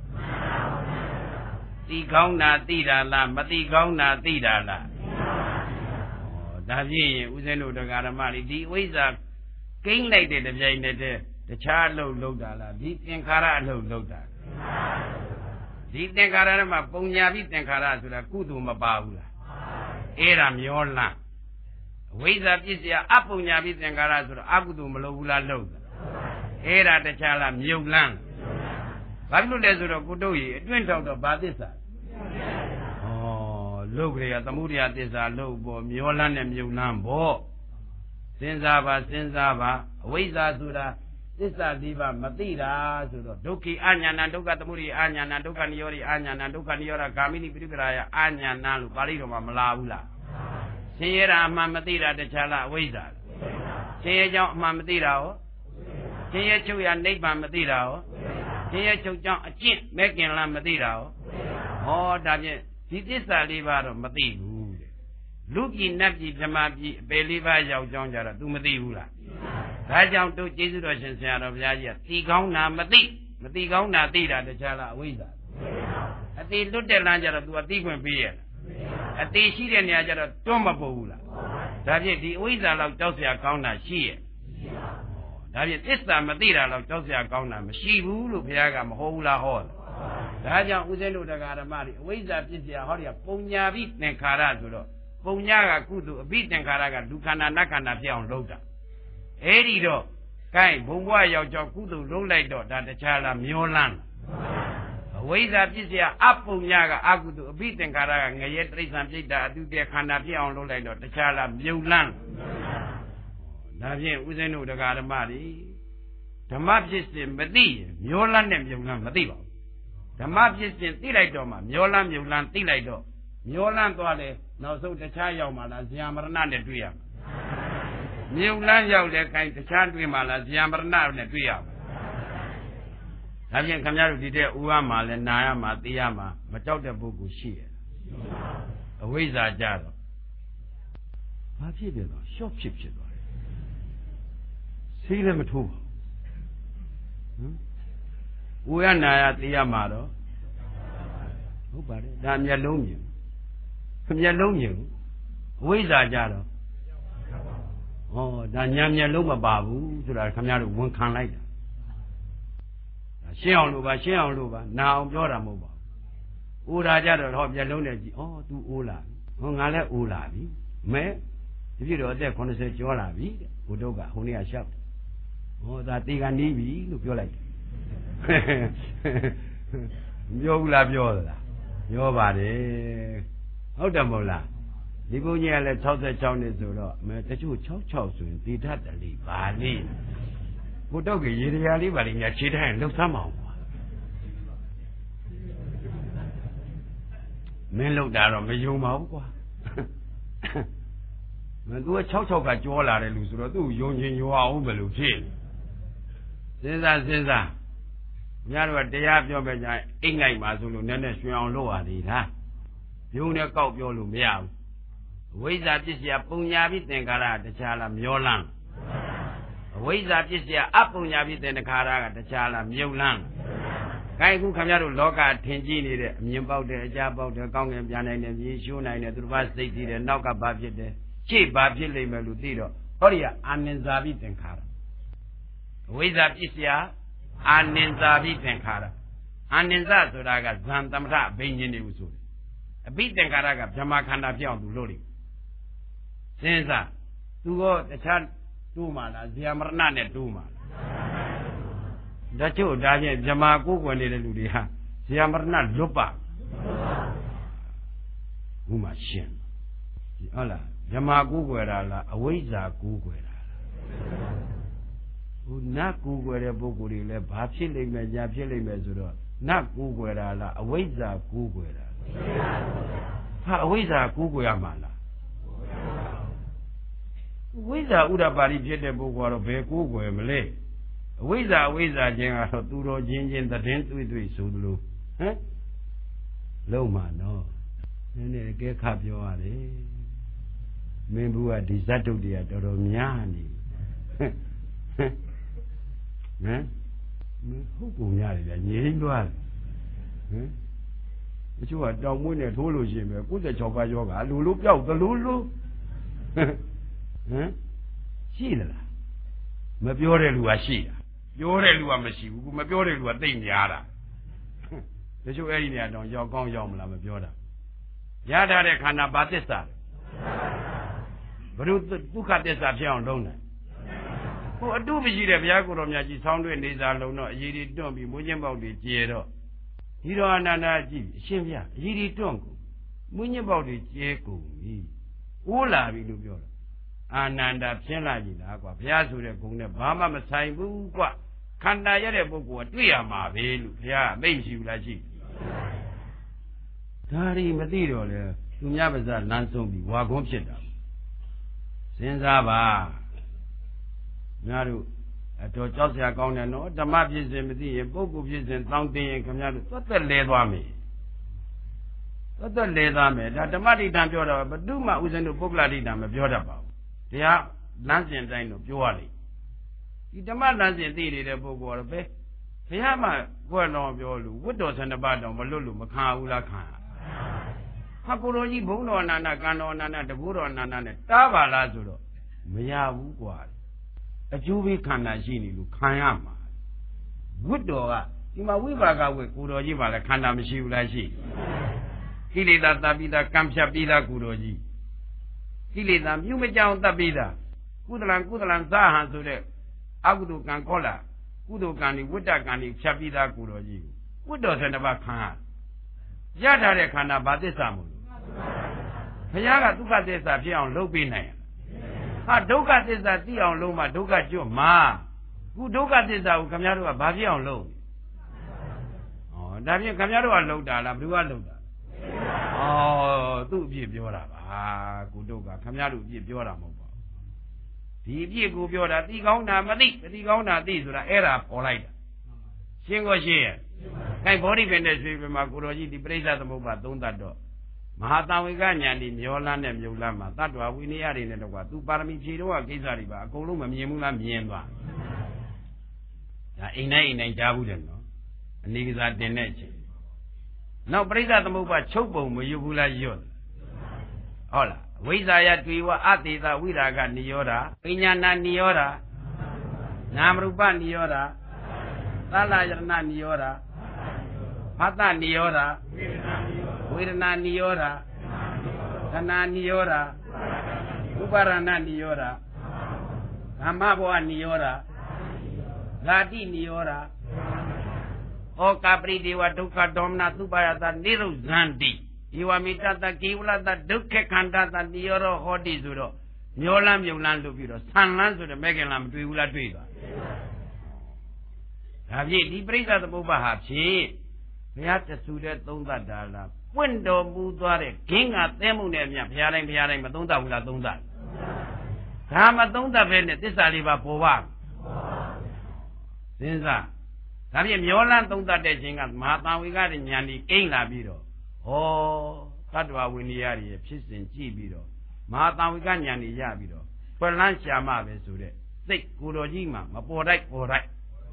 သိကောင်းတာသိတာလားမသိကောင်းတာသိတာလားဒါဖြင့်ဦးဇင်းတို့တရားဓမ္မတွေဒီဝိဇ္ဇာကိန်းလိုက်တဲ့တပြိုင်တည်းတခြားအလုပ်လုပ်တာလားဒီသင်္ခါရအလုပ်လုပ်တာဒီသင်္ခါရမှာပုံညာပြီးသင်္ခါရဆိုတာကုသိုလ်မပါဘူးလားအဲ့ဒါမျောလန့်ဝိဇ္ဇာပစ္စယအပုံညာပြီးသင်္ခါရဆိုတော့အကုသိုလ်မလုပ်ဘူးလားလုပ်တာအဲ့ဒါတခြားလားမြုပ်လန့်ဘာဖြစ်လို့လဲဆိုတော့ကိုတို့ကြီးအတွင်းထောက်တော့ဘာသစ္စာလုတ်ကလေးကသမုဒယသစ္စာလုတ်ပေါ်မျောလန်းနဲ့မြုပ်လန်းပေါ်စဉ်းစားပါစဉ်းစားပါအဝိဇ္ဇာဆိုတာသစ္စာလေးပါမသိတာဆိုတော့ဒုက္ခိအညာဏဒုက္ခသမုဒိအညာဏဒုက္ခနိရောဓိအညာဏဒုက္ခနိရောဓဂာမိနိပိရိပရာယအညာဏလို့ပါဠိတော်မှာမလာဘူးလားဆင်းရဲတာအမှန်မသိတာတခြားလားအဝိဇ္ဇာဆင်းရဲကြောင့်အမှန်မသိတာရောဆင်းရဲချုပ်ရနိဗ္ဗာန်မသိတာရောဆင်းရဲချုပ်ကြောင့်အကျင့်မဲ့ခင်လားမသိတာရောဟောဒါဖြင့်ဒီသစ္စာလေးပါတော့မသိဘူးတဲ့လူပြည်နတ်ပြည်ဓမ္မပြည်အပေလေးပါရောက်ကြောင်းကြတော့ तू မသိဘူးလားဒါကြောင့်တို့ကျေးဇူးတော်ရှင်ဆရာတော်ဘုရားကြီးကသိကောင်းတာမသိမသိကောင်းတာသိတာတခြားလားအဝိဇ္ဇာအသိလွတ်တဲ့လမ်းကြတော့ तू အသိခွင့်ပေးရလားအသိရှိတဲ့နေရာကြတော့တွန်းမပုတ်ဘူးလားဒါဖြင့်ဒီအဝိဇ္ဇာလောက်ကြောက်စရာကောင်းတာရှိရဲ့ဒါဖြင့်သစ္စာမသိတာလောက်ကြောက်စရာကောင်းတာမရှိဘူးလို့ဘုရားကမဟောဘူးလားဟောဒါကြောင့်ဦးဇင်းတို့တရားဓမ္မတွေအဝိဇ္ဇာပစ္စယဟောဒီကပုံညာပြီးသင်္ခါရဆိုတော့ပုံညာကကုသိုလ်အဘိသင်္ခါရကဒုက္ခနာနခန္ဓာဖြစ်အောင်လုပ်တာအဲ့ဒီတော့ကဲဘုံဘဝရောက်ကြောင်းကုသိုလ်လုံးလိုက်တော့ဒါတခြားလားမျောလန်းအဝိဇ္ဇာပစ္စယအပုံညာကအကုသိုလ်အဘိသင်္ခါရကငရဲတိရစ္ဆာန်ပြိတ္တာအတုတေခန္ဓာဖြစ်အောင်လုပ်လိုက်တော့တခြားလားမြုပ်လန်းဒါဖြင့်ဦးဇင်းတို့တရားဓမ္မတွေဓမ္မဖြစ်စဉ်မသိရင်မျောလန်းနဲ့မြုပ်လန်းမသိပါဘူးဓမ္မဖြစ်စဉ်သိလိုက်တော့မှမျောလန်းမြုပ်လန်းသိလိုက်တော့မျောလန်းသွားလေနောက်ဆုံးတခြားရောက်မှလားဇာမရဏနဲ့တွေ့ရမှာမြုပ်လန်းရောက်လေခိုင်းတခြားတွေ့မှလားဇာမရဏနဲ့တွေ့ရမှာဒါဖြင့်ခင်ဗျားတို့ဒီတဲ့ဥရမှာလဲနာရမှာသိရမှာမကြောက်တဲ့ပုဂ္ဂိုလ်ရှိရဲ့အဝိဇ္ဇာကြတော့ဘာဖြစ်ပြန်တော့ရှော့ဖြစ်ဖြစ်သွားတယ်ဆေးလည်းမထိုးပါဟမ်ဝေယနာယသိရမှာတော့ဟုတ်ပါတယ်ဒါမျက်လုံးမြင်မျက်လုံးမြင်အဝိဇ္ဇာကြတော့ဟောဒါညာမျက်လုံးမပါဘူးဆိုတာခင်ဗျားတို့ဝန်ခံလိုက်တာရှင်းအောင်လို့ပါရှင်းအောင်လို့ပါနာအောင်ပြောတာမဟုတ်ပါဘူးအိုးတာကြတော့ဟောမျက်လုံးနဲ့ကြည့်ဩ तू အိုးလာဟောငါလည်းအိုးလာပြီမဲဒီပြည့်တော့အသက်eightyကျော်လာပြီတဲ့ဘုဒ္ဓကဟိုနေ့ကရှောက်ဟောဒါတေကန်နီးပြီလို့ပြောလိုက်ပြောဘူးလားပြောသလားပြောပါတယ်ဟုတ်တယ်မဟုတ်လားဒီဘုန်းကြီးကလည်းsixty-sixနှစ်ဆိုတော့မဲတချို့sixty-sixဆိုရင်တည်တတ်တယ်လေပါလေဘုဒ္ဓကရေတရားလေးပါလိမ့်များခြေတိုင်းလှုပ်ဆမ်းမအောင်ပါမင်းလှုပ်တာတော့မယုံပါဘူးကွာမင်း तू ကsixty-sixကကြောလာတယ်လူဆိုတော့သူ့ယုံချင်းယုံအောင်ဘယ်လိုဖြစ်စဉ်းစားစဉ်းစားများတော့တရားပြောပဲကြအိတ်ငိုက်ပါဆိုလို့နည်းနည်းရွှင်အောင်လုပ်ရသေးလားပြုံးနဲ့ကောက်ပြောလို့မရဘူးအဝိဇ္ဇာပစ္စယပုံညာပြီးသင်္ခါရတခြားလားမျောလန်းအဝိဇ္ဇာပစ္စယအပုံညာပြီးသင်္ခါရကတခြားလားမြုပ်လန်းခိုင်းခုခင်ဗျားတို့လောကထင်ကြီးနေတဲ့အမြင်ပေါက်တဲ့အကြားပေါက်တဲ့ကောင်းငင်ပြန်နိုင်တဲ့မြေရှိုးနိုင်တဲ့သူတစ်ပါးစိတ်တည်တဲ့နောက်ကဘာဖြစ်တယ်ရှေ့ဘာဖြစ်လိမ့်မယ်လို့သိတော့ဟောဒီကအာနိဇာပိသင်္ခါရအဝိဇ္ဇာပစ္စယအာနိဇာပိသင်္ခါရအာနိဇဆိုတာကဇံသမထအဘိညာဉ်တွေကိုဆိုတယ်အပိသင်္ခါရကဗြဟ္မာခန္ဓာပြောင်းသူလို့လေစဉ်းစားသူကတခြားတိုးမှလားဇေယမရဏနဲ့တိုးမှလားတချို့ဒါချင်းဗြဟ္မာကိုယ်ကွယ်နေတဲ့လူတွေဟာဇေယမရဏလွတ်ပါဘုမရှင်းဟုတ်လားဗြဟ္မာကိုယ်ကွယ်တာလားအဝိဇ္ဇာကိုယ်ကွယ်တာလားဟိုနတ်ကိုယ်ကွယ်တဲ့ပုဂ္ဂိုလ်တွေလည်းဘာဖြစ်လိမ့်မယ်ညာဖြစ်လိမ့်မယ်ဆိုတော့နတ်ကိုယ်ကွယ်တာလားအဝိဇ္ဇာကိုယ်ကွယ်တာဟာအဝိဇ္ဇာကိုယ်ကွယ်ရမှာလားဝိဇ္ဇာဥဒ္ဒပါတိဖြစ်တဲ့ပုဂ္ဂိုလ်ကတော့ဘယ်ကိုယ်ကွယ်မလဲအဝိဇ္ဇာအဝိဇ္ဇာချင်းကတော့သူတော်ချင်းချင်းသတင်းတွေ့တွေ့ဆိုလိုဟမ်လုံးမှာနော်နည်းနည်းကဲခါပြောရတယ်မင်းဘူးကဒီဇတ်တုတ်တွေကတော်တော်များနေဟမ်ဟမ်ဟုတ်ကုန်ရတယ်ဗျငြိမ်းသွားတယ်ဟမ်တချို့ကတောင်မွေးနဲ့ထိုးလို့ရှိရင်ပဲninety-sixပါးယောဂလူလိုပြောက်သလိုလိုဟမ်ရှိသလားမပြောတဲ့လူကရှိတာပြောတဲ့လူကမရှိဘူးခုမပြောတဲ့လူကသိများတာတချို့အဲ့ဒီနေရာတောင်ရောက်ကောင်းရောက်မလားမပြောတာရထားတဲ့ခန္ဓာဘာသစ္စာဘယ်လိုဒုက္ခသစ္စာဖြစ်အောင်လုပ်နိုင်ဟိုအတုမရှိတဲ့ဘုရားကိုယ်တော်မြတ်ကြီးဆောင်းတွေ့နေစာလုံးတော့အည်ဒီတွန့်ပြီးမွေးချင်းပေါက်တွေကျဲတော့ဒီတော်အနန္ဒာကြည့်အရှင်ဘုရားအည်ဒီတွန့်ကိုမွေးချင်းပေါက်တွေကျဲကုန်ပြီအိုးလာပြီလို့ပြောတာအာနန္ဒာဖြစ်လာကြည်လားကွာဘုရားဆိုတဲ့ဂုဏ်နဲ့ဘာမှမဆိုင်ဘူးကွာခန္ဓာရတဲ့ပုဂ္ဂိုလ်ကတွေ့ရမှာပဲလို့ဘုရားအမိန့်ရှိဘူးလားရှိဒါရီမသိတော့လေသူများပါးစပ်လမ်းဆုံးပြီးဝါခွန်းဖြစ်တာစဉ်းစားပါများတို့အတော်ကြောက်စရာကောင်းတယ်နော်ဓမ္မဖြစ်စဉ်မသိရင်ပုဂ္ဂိုလ်ဖြစ်စဉ်တောင်းတင်ရင်ခင်ဗျားတို့သက်သက်လဲသွားမယ်သက်သက်လဲသွားမယ်ဒါဓမ္မဋိဌာန်ပြောတော့ဘယ်သူမှဥစဉ်တို့ပုဂ္ဂလဋိဌာန်မပြောတတ်ပါဘူးတရားလမ်းစဉ်တိုင်းတော့ပြောရလိမ့်ဒီဓမ္မလမ်းစဉ်သိနေတဲ့ပုဂ္ဂိုလ်ကတော့ပဲဘုရားမှဘွယ်တော်ပြောလို့ဝတ်တော်ဆန္ဒပါတော်မလွတ်လို့မခံဘူးလားခံဟာကိုလိုကြီးဘုံတော်အနန္ဒကံတော်အနန္ဒတကူတော်အနန္ဒနဲ့တားပါလားဆိုတော့မရဘူးကွာအကျိုးပေးခန္ဓာရှိနေလို့ခံရမှာဝတ်တော်ကဒီမှာဝိပါကဝတ်ကိုတော်ကြီးပါလဲခန္ဓာမရှိဘူးလားရှိကိလေသာတပ်ပြီးသားကံဖြတ်ပြီးသားကိုတော်ကြီးကိလေသာမြုပ်မကြောင်တပ်ပြီးသားကုသလံကုသလံဇာဟံဆိုတဲ့အကုသိုလ်ကံခေါ်လာကုသိုလ်ကံဒီဝိတ္တကံဒီဖြတ်ပြီးသားကိုတော်ကြီးဝတ်တော်ဆန္ဒပါခံရရထားတဲ့ခန္ဓာဘာသစ္စာမို့လို့ဘုရားကဒုက္ခသစ္စာဖြစ်အောင်လုပ်ပေးနိုင်ဟာဒုက္ခသစ္စာသိအောင်လုပ်မှဒုက္ခကျွတ်မှာခုဒုက္ခသစ္စာကိုခင်ဗျားတို့ကဘာဖြစ်အောင်လုပ်ဩဒါဖြင့်ခင်ဗျားတို့ကလုပ်တာလားဘယ်သူကလုပ်တာဩသူ့အပြစ်ပြောတာပါကုဒုက္ခခင်ဗျားတို့အပြစ်ပြောတာမဟုတ်ပါဘူးဒီအပြစ်ကိုပြောတာသိကောင်းတာမသိသိကောင်းတာသိဆိုတာအဲ့ဒါပေါ်လိုက်တာရှင်းကိုရှင်းရဲ့ခိုင်ဘောဓိပင်နဲ့ရွှေပင်မှာကိုတော်ကြီးဒီပရိစ္ဆသမုပ္ပါသုံးတတ်တော့မဟာတံဝေကညာတိမျောလန်းနဲ့မြုပ်လန်းမှာတတ္တဝဝိနည်းတွေနဲ့တော့ကွာသူပါရမီဖြည့်တော့ကိစ္စတွေပါအကုန်လုံးမမြင်ဘူးလားမြင်သွားဒါအိမ်တိုင်းအိမ်တိုင်းကြားဘူးတယ်နော်အနေကစားတင်တဲ့အချိန်နောက်ပရိစ္ဆသမုပ္ပါချုပ်ပုံမရွတ်ဘူးလားရွတ်ဟုတ်လားဝိဇ္ဇာယတွေ့ဝအတေသဝိရာဂနိရောဓပညာနာနိရောဓနာမရူပနိရောဓသလယရဏနိရောဓဖတ်တနိရောဓဝေဒနာနိရောဓသနာနိရောဓဥပါရဏနိရောဓဓမ္မဘောနိရောဓဂာတိနိရောဓဩကာပရိဒေဝဒုက္ခဒေါမနသုပါယတနိရုဇန္တိဧဝမိတတကေဝလတဒုက္ခခန္ဓာတနိရောဓဟောတိဆိုတော့မျောလန်းမြုံလန်းလို့ပြီးတော့ဆန်လန်းဆိုတဲ့မဲခင်လားမတွေ့ဘူးလားတွေ့သွားဒါဖြင့်ဒီပရိစ္ဆသမုပ္ပါဟာဖြင့်ဘုရားတဆူတဲ့သုံးသတ်တာလားပွင့်တော်မူသွားတဲ့ဂင်းကသဲမှုနဲ့အမြဘုရားတိုင်းဘုရားတိုင်းမသုံးသတ်ဘူးလားသုံးသတ်ဒါမသုံးသတ်ပဲနဲ့သစ္စာလေးပါပေါ်ပါစဉ်းစားဒါဖြင့်မျောလန်းသုံးသတ်တဲ့ခြင်းကမဟာတာဝိကတဲ့ဉာဏ်ကြီးကိန်းလာပြီးတော့ဩသတ္တဝဝိနည်းရရဲ့ဖြစ်စဉ်ကြည့်ပြီးတော့မဟာတာဝိကဉာဏ်ကြီးရပြီးတော့ဖွယ်လန်းရှာမပဲဆိုတဲ့စိတ်ကိုယ်တော်ကြီးမှမပေါ်တိုက်ပေါ်တိုက်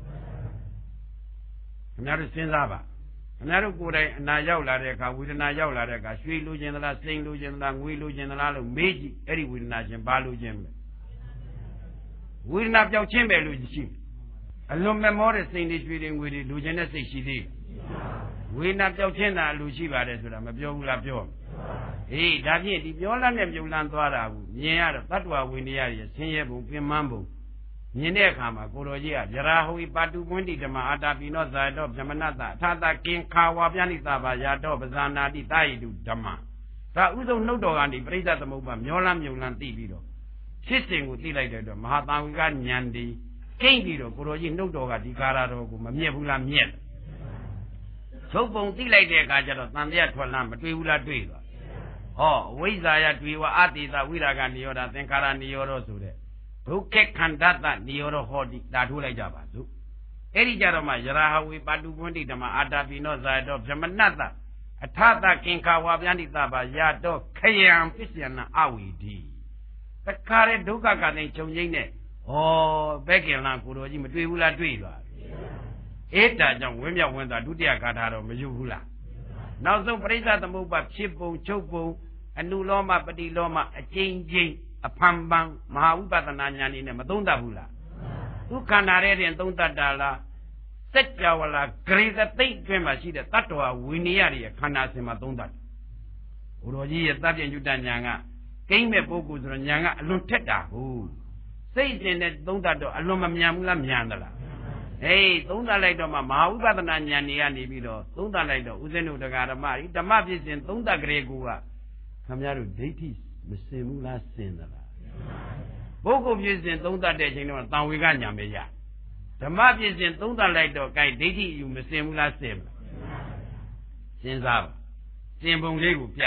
ခင်ဗျားတို့စဉ်းစားပါခင်ဗျားတို့ကိုယ်တိုင်အနာရောက်လာတဲ့အခါဝေဒနာရောက်လာတဲ့အခါရွှေလိုချင်သလားစိန်လိုချင်သလားငွေလိုချင်သလားလို့မေးကြည့်အဲ့ဒီဝေဒနာရှင်ဘာလိုချင်မလဲဝေဒနာပြောက်ချင်းပဲလို့ရှိအလွန်မမောတဲ့စိန်တွေရွှေတွေငွေတွေလိုချင်တဲ့စိတ်ရှိသေးဝေဒနာပြောက်ချင်းတာလူရှိပါတယ်ဆိုတာမပြောဘူးလားပြောအေးဒါဖြင့်ဒီပြောလန်းနဲ့ပြုံလန်းသွားတာကိုမြင်ရတော့တတ္တဝဝိနည်းရဲ့ဆင်းရဲပုံပင်မပုံမြင်တဲ့အခါမှာကိုတော်ကြီးကဗျရာဟိပါတုပွင့်တိဓမ္မအာတာပိနောဇာတောဗြဟ္မဏတအထာတကင်ခါဝါပြဏိတဘာယာတောပဇာနာတိတာယိတုဓမ္မဒါဥဆုံးနှုတ်တော်ကနေပရိစ္ဆသမုပ္ပါမျောလန်းမြုံလန်းသိပြီးတော့ဖြစ်စဉ်ကိုသိလိုက်တဲ့အတွက်မဟာတာဝိကဉာဏ်ဒီကိမ့်ပြီးတော့ကိုတော်ကြီးနှုတ်တော်ကဒီကာရတော်ကိုမမြက်ဘူးလားမြက်ချုပ်ပုံသိလိုက်တဲ့အခါကျတော့တန်တရားထွက်လာမတွေ့ဘူးလားတွေ့သွားဟောဝိဇ္ဇာယတွေ့ဝအတိတဝိရာဂနိရောဓသင်္ခါရနိရောဓဆိုတဲ့ဒုက္ခခန္ဓာတနိရောဓဟောတိဒါထိုးလိုက်ကြပါစို့အဲ့ဒီကြတော့မှယရာဟဝေပါတုပွင့်တိဓမ္မအာတာပိနောဇာတောဗြဟ္မဏတအထာတကင်္ခါဝါပြဏိတဘာယာတောခယံပစ္စယနာအဝိဒီတခါတဲ့ဒုက္ခကတဲ့ခြုံငိမ့်နဲ့ဩဘက်ကင်လန်ကိုတော်ကြီးမတွေ့ဘူးလားတွေ့သွားအဲ့ဒါကြောင့်ဝင်းမြောက်ဝင်းသာဒုတိယဂါထာတော့မယူဘူးလားနောက်ဆုံးပရိစ္ဆသမုပ္ပါဖြစ်ပုံချုပ်ပုံအနုလောမပฏิလောမအကျဉ်းချင်းအဖန်ပန်မဟာဥပဒနာဉာဏ်နဲ့မသုံးတတ်ဘူးလားဒုက္ခနာတဲ့ရင်သုံးတတ်တာလားစัจ java လားဂရိသသိအတွင်းမှာရှိတဲ့တတ္တဝဝိနည်းရဲ့ခန္ဓာစင်မှာသုံးတတ်ဘုရောကြီးရဲ့သဗ္ဗညုတဉာဏ်ကကိမ့်မဲ့ပုဂ္ဂိုလ်ဆိုတော့ဉာဏ်ကအလွန်ထက်တာဟုတ်စိတ်ရှင်တဲ့သုံးတတ်တော့အလွန်မမြန်ဘူးလားမြန်သလားအေးသုံးတတ်လိုက်တော့မှမဟာဥပဒနာဉာဏ်တွေကနေပြီးတော့သုံးတတ်လိုက်တော့ဥစဉ်တို့တရားဓမ္မဤဓမ္မဖြစ်စဉ်သုံးတတ်ကြရေကူကခင်ဗျားတို့ဒိဋ္ဌိမစင်ဘူးလားစင်သလားပုဂ္ဂိုလ်ဖြစ်စဉ်သုံးတတ်တဲ့အချိန်တော့တန်ဝေကညာမရဓမ္မဖြစ်စဉ်သုံးတတ်လိုက်တော့ gain ဒိဋ္ဌိယူမစင်ဘူးလားစင်မလားစဉ်းစားပါစင်ပုံလေးကိုပြ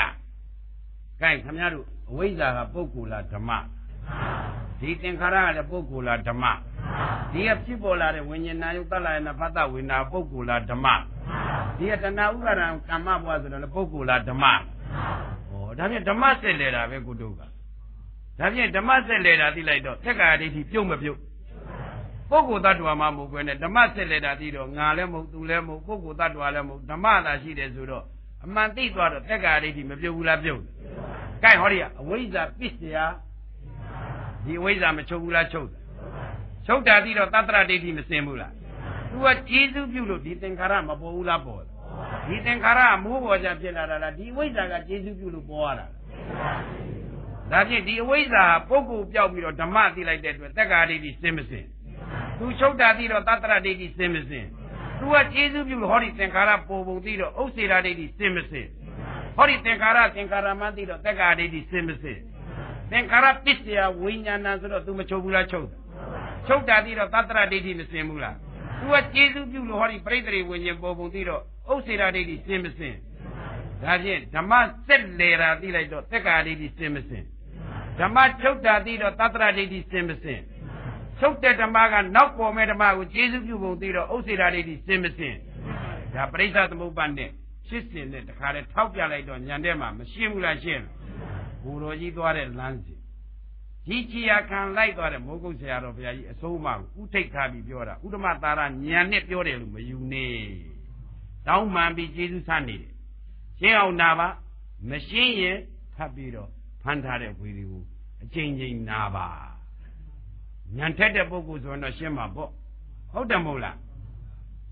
gain ခင်ဗျားတို့အဝိဇ္ဇာကပုဂ္ဂိုလ်လားဓမ္မဒီသင်္ခါရကလည်းပုဂ္ဂိုလ်လားဓမ္မဒီကဖြစ်ပေါ်လာတဲ့ဝိညာဏယုတ်တလယနာဖတ်တဝိနာပုဂ္ဂိုလ်လားဓမ္မဒီကတဏှာဥပါဒံကမ္မဘဝဆိုတော့ပုဂ္ဂိုလ်လားဓမ္မဩဒါဖြင့်ဓမ္မဆက်လေတာပဲကုတုကဒါဖြင့်ဓမ္မဆက်လေတာသိလိုက်တော့သက္ကာဒိဋ္ဌိပြုတ်မပြုတ်ပုဂ္ဂိုလ်တ attva မှာမဟုတ်ဘဲနဲ့ဓမ္မဆက်လေတာသိတော့ငါလည်းမဟုတ်သူလည်းမဟုတ်ပုဂ္ဂိုလ်တ attva လည်းမဟုတ်ဓမ္မသာရှိတယ်ဆိုတော့အမှန်သိသွားတော့သက္ကာဒိဋ္ဌိမပြုတ်ဘူးလားပြုတ်ကဲဟောဒီကအဝိဇ္ဇာပစ္စယဒီအဝိဇ္ဇာမချုပ်ဘူးလားချုပ်တယ်ချုပ်တာသိတော့တတ္တရဒိဋ္ဌိမစင်ဘူးလားသူကကျေစုပြုလို့ဒီသင်္ခါရမပေါ်ဘူးလားပေါ်တယ်ဒီသင်္ခါရမိုးပေါ်ကြဖြစ်လာတာလားဒီအဝိဇ္ဇာကကျေစုပြုလို့ပေါ်ရတာဒါဖြင့်ဒီအဝိဇ္ဇာပုဂ္ဂိုလ်ပြောက်ပြီးတော့ဓမ္မသိလိုက်တဲ့အတွက်သက္ကာဒိဋ္ဌိစင်မစင်သူချုပ်တာသိတော့တတ္တရဒိဋ္ဌိစင်မစင်သူကကျေစုပြုလို့ဟောဒီသင်္ခါရပေါ်ပုံသိတော့ဥစ္စေရာဒိဋ္ဌိစင်မစင်ဟောဒီသင်္ခါရသင်္ခါရမှသိတော့သက္ကာဒိဋ္ဌိစင်မစင်သင်္ခါရပစ္စယဝိညာဏဆိုတော့ तू မချုပ်ဘူးလားချုပ်တယ်ချုပ်တာသိတော့တတ္တရဒိဋ္ဌိမစင်ဘူးလား तू ကကျေစုပြုလို့ဟောဒီပရိသေဝိညာဉ်ပေါ်ပုံသိတော့ဥစ္စေရာဒိဋ္ဌိစင်မစင်ဒါဖြင့်ဓမ္မစက်လေတာသိလိုက်တော့သက္ကာဒိဋ္ဌိစင်မစင်ဓမ္မချုပ်တာသိတော့တတ္တရဒိဋ္ဌိစင်မစင်ချုပ်တဲ့ဓမ္မကနောက်ပေါ်မဲ့ဓမ္မကိုကျေစုပြုပုံသိတော့ဥစ္စေရာဒိဋ္ဌိစင်မစင်ဒါပရိစ္ဆသမုပ္ပါဒ်နဲ့ဖြစ်စဉ်နဲ့တခါတည်းထောက်ပြလိုက်တော့ညံတဲ့မှာမရှင်းဘူးလားရှင်းဘုရောကြီးသွားတဲ့လမ်းစီဒီချီယာခံလိုက်သွားတဲ့မိုးကုတ်ဆရာတော်ဘုရားကြီးအစိုးအမကိုဥထိတ်ထားပြီးပြောတာဥဒ္ဓမသာရညံနဲ့ပြောတယ်လို့မယူနဲ့တောင်းမှန်ပြီးကျေးဇူးဆနေတယ်ရှင်းအောင်နာပါမရှင်းရင်ဖတ်ပြီးတော့ဖန်ထားတဲ့ဝေတွေကိုအချိန်ချင်းနာပါညံထက်တဲ့ပုဂ္ဂိုလ်ဆိုရင်တော့ရှင်းမှာပေါ့ဟုတ်တယ်မဟုတ်လား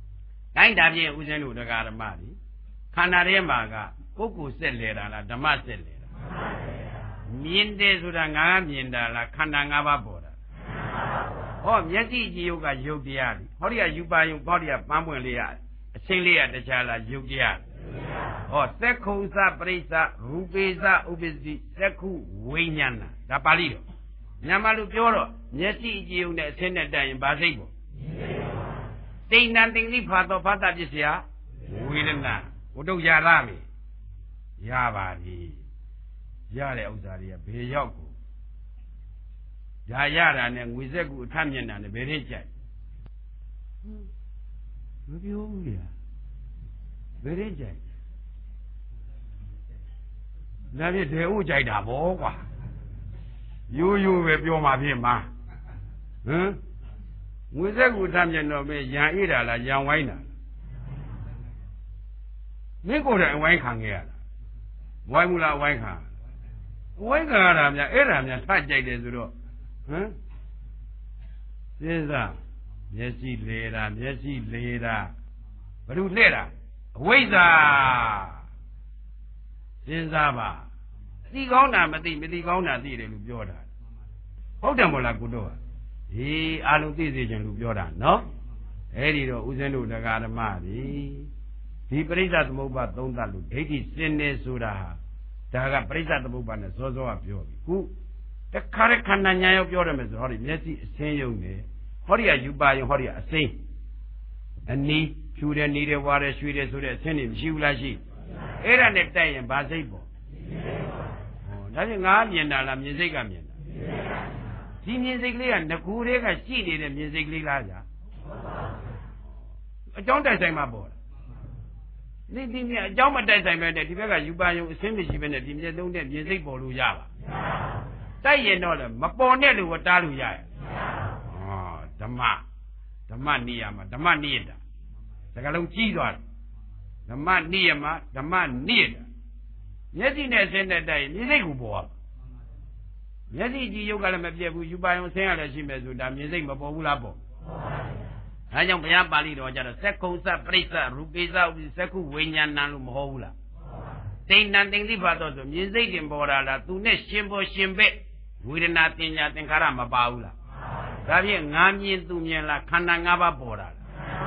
တိုင်းဒါဖြင့်ဦးဇင်းတို့တရားဓမ္မတွေခန္ဓာထဲမှာကပုဂ္ဂိုလ်ဆက်လေတာလားဓမ္မဆက်လေတာမြင်တယ်ဆိုတာငါမြင်တာလားခန္ဓာ၅ပါးပေါ်တာဟောမျက်စိကြည့်ယုတ်ကယုတ်တရားလေဟောဒီကယူပါယုတ်ဟောဒီကပန်းပွင့်လေးရအချင်းလေးရတခြားလားယုတ်တရားဟောသက္ခုစပရိစ္ဆရူပေစဥပ္ပစ္စည်းသက္ခုဝိညာဏဒါပါဠိတော်မြန်မာလူပြောတော့မျက်စိကြည့်ယုတ်နဲ့အချင်းနဲ့တိုင်ရင်ဘာစိတ်ပေါ့တိဏ္ဍတိန်တိဖာတော်ဖတ်တာပစ္စယဝေဒနာဘုဒ္ဓရာရမေရပါပြီရတဲ့ဥစ္စာတွေကဘယ်ရောက်ကိုဒါရတာနဲ့ငွေစက်ကူအထမျက်နှာနဲ့ဘယ်နဲ့ကြိုက်မပြောဘူးလေဘယ်နဲ့ကြိုက်ဒါပြည့်တယ်ဥကြိုက်တာဗောကွာရိုးရိုးပဲပြောမှဖြစ်မှာဟမ်ငွေစက်ကူအထမျက်နှာပဲရံအေးတာလားရံဝိုင်းတာမင်းကိုယ်တိုင်အဝိုင်းခံခဲ့ရတာဝိုင်းမလားအဝိုင်းခံအဝိုင်းခံရတာများအဲ့ဒါများထကြိုက်တယ်ဆိုတော့ဟမ်စဉ်းစားမျက်စိလေတာမျက်စိလေတာဘယ်လိုလှဲ့တာအဝိဇ္ဇာစဉ်းစားပါသိကောင်းတာမသိမသိကောင်းတာသိတယ်လို့ပြောတာဟုတ်တယ်မို့လားကုတော့ဒီအာလုံးသိစေခြင်းလို့ပြောတာနော်အဲ့ဒီတော့ဦးဇင်းတို့တရားဓမ္မတွေဒီပရိစ္ဆသမုပ္ပါသုံးသတ်လို့ဒိဋ္ဌိစင်နေဆိုတာဒါကပရိစ္ဆသမုပ္ပါနဲ့စောစောကပြောပြီခုတခါရခန္ဓာညာရောက်ပြောရမယ်ဆိုဟောဒီမျက်စိအစင်းယုံနေဟောဒီကယူပါယုံဟောဒီကအစိမ်းအနီးဖြူတယ်နေတယ်ဝါတယ်ရွှေတယ်ဆိုတဲ့အစင်းတွေမရှိဘူးလားရှိအဲ့ဒါနဲ့တိုက်ရင်ဘာစိတ်ပေါ့ဟောဒါပြင်ငါမြင်တာလားမြင်စိတ်ကမြင်တာဒီမြင်စိတ်ကလေးကငကူတွေကရှိနေတဲ့မြင်စိတ်ကလေးလားကြာအကြောင်းတိုက်ဆိုင်မှာပေါ့ဒီဒီမြအကြောင်းမတိုက်ဆိုင်ပဲနဲ့ဒီဘက်ကယူပါယုံအစင်းမရှိပဲနဲ့ဒီမျက်လုံးနဲ့မြင်စိတ်ပေါ်လို့ရပါတိုက်ရင်တော့လေမပေါ်နဲ့လို့တားလို့ရရဲ့ဟောဓမ္မဓမ္မနိယမဓမ္မနိယတာစကားလုံးကြီးသွားတယ်ဓမ္မနိယမဓမ္မနိယတာမျက်စိနဲ့အစင်းနဲ့တိုက်ရင်မြင်စိတ်ကိုပေါ်မျက်စိကြည့်ရုပ်ကလည်းမပြတ်ဘူးယူပါယုံအစင်းကလည်းရှိမယ်ဆိုတာမြင်စိတ်မပေါ်ဘူးလားပေါ့အဲကြောင့်ဘုရားပါဠိတော်ကျတော့သက္ကုစပရိစ္ဆရူပိစဥပ္ပသက္ခုဝိညာဏလို့မဟုတ်ဘူးလားတိဏ္ဍတိန်တိဖတ်တော့ဆိုမြင်စိတ်တင်ပေါ်တာလားသူနဲ့ရှင်ပေါ်ရှင်ဘက်ဝေဒနာပညာသင်္ခါရမပါဘူးလားဒါဖြင့်ငါမြင်သူမြင်လားခန္ဓာ၅ပါးပေါ်တာ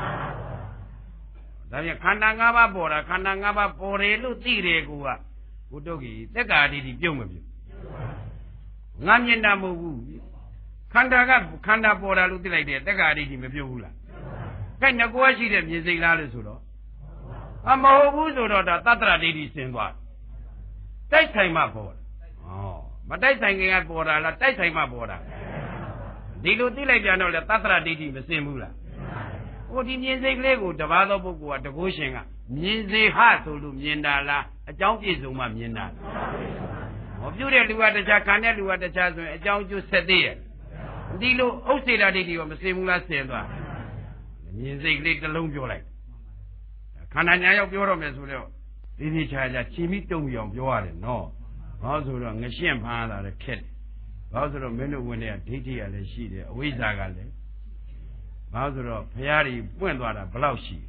လားဒါဖြင့်ခန္ဓာ၅ပါးပေါ်တာခန္ဓာ၅ပါးပေါ်တယ်လို့သိတယ်ကူကဘုဒ္ဓကြီးသက်္ကာတိတိပြုံးမပြုံးငါမြင်တာမဟုတ်ဘူးခန္ဓာကခန္ဓာပေါ်တာလို့သိလိုက်တယ်သက်္ကာတိတိမပြုံးဘူးလားကဲငကွာရှိတဲ့မြင်စိတ်လားလို့ဆိုတော့အမဟုတ်ဘူးဆိုတော့ဒါသတ္တရဒိဋ္ဌိဆင်းသွားတိုက်ဆိုင်မှပေါ်တယ်ဩမတိုက်ဆိုင်ခင်ကပေါ်တာလားတိုက်ဆိုင်မှပေါ်တာဒီလိုသိလိုက်ပြန်တော့လေသတ္တရဒိဋ္ဌိမဆင်းဘူးလားဟိုဒီမြင်စိတ်ကလေးကိုတပါးသောပုဂ္ဂိုလ်ကတကုရှင်ကမြင်စေဟဆိုလို့မြင်တာလားအကြောင်းပြည့်စုံမှမြင်တာဟောပြုတဲ့လူကတခြားခံတဲ့လူကတခြားဆိုရင်အကြောင်းကျိုးဆက်သေးရဲ့ဒီလိုဥစ္စေတာဒိဋ္ဌိကမဆင်းဘူးလားဆင်းသွားမြင်စိတ်ကလေးတစ်လုံးပြောလိုက်ခန္ဓာညာရောက်ပြောတော့မယ်ဆိုတော့ဒီဒီချာချာချီမိတုံပြီးအောင်ပြောရတယ်နော်ဘာလို့ဆိုတော့ငရှင်းဖမ်းလာတယ်ခက်တယ်ဘာလို့ဆိုတော့မင်းတို့ဝင်တဲ့ဒိဋ္ဌိကလည်းရှိတယ်အဝိဇ္ဇာကလည်းဘာလို့ဆိုတော့ဖရာကြီးပွင့်သွားတာဘယ်လောက်ရှိ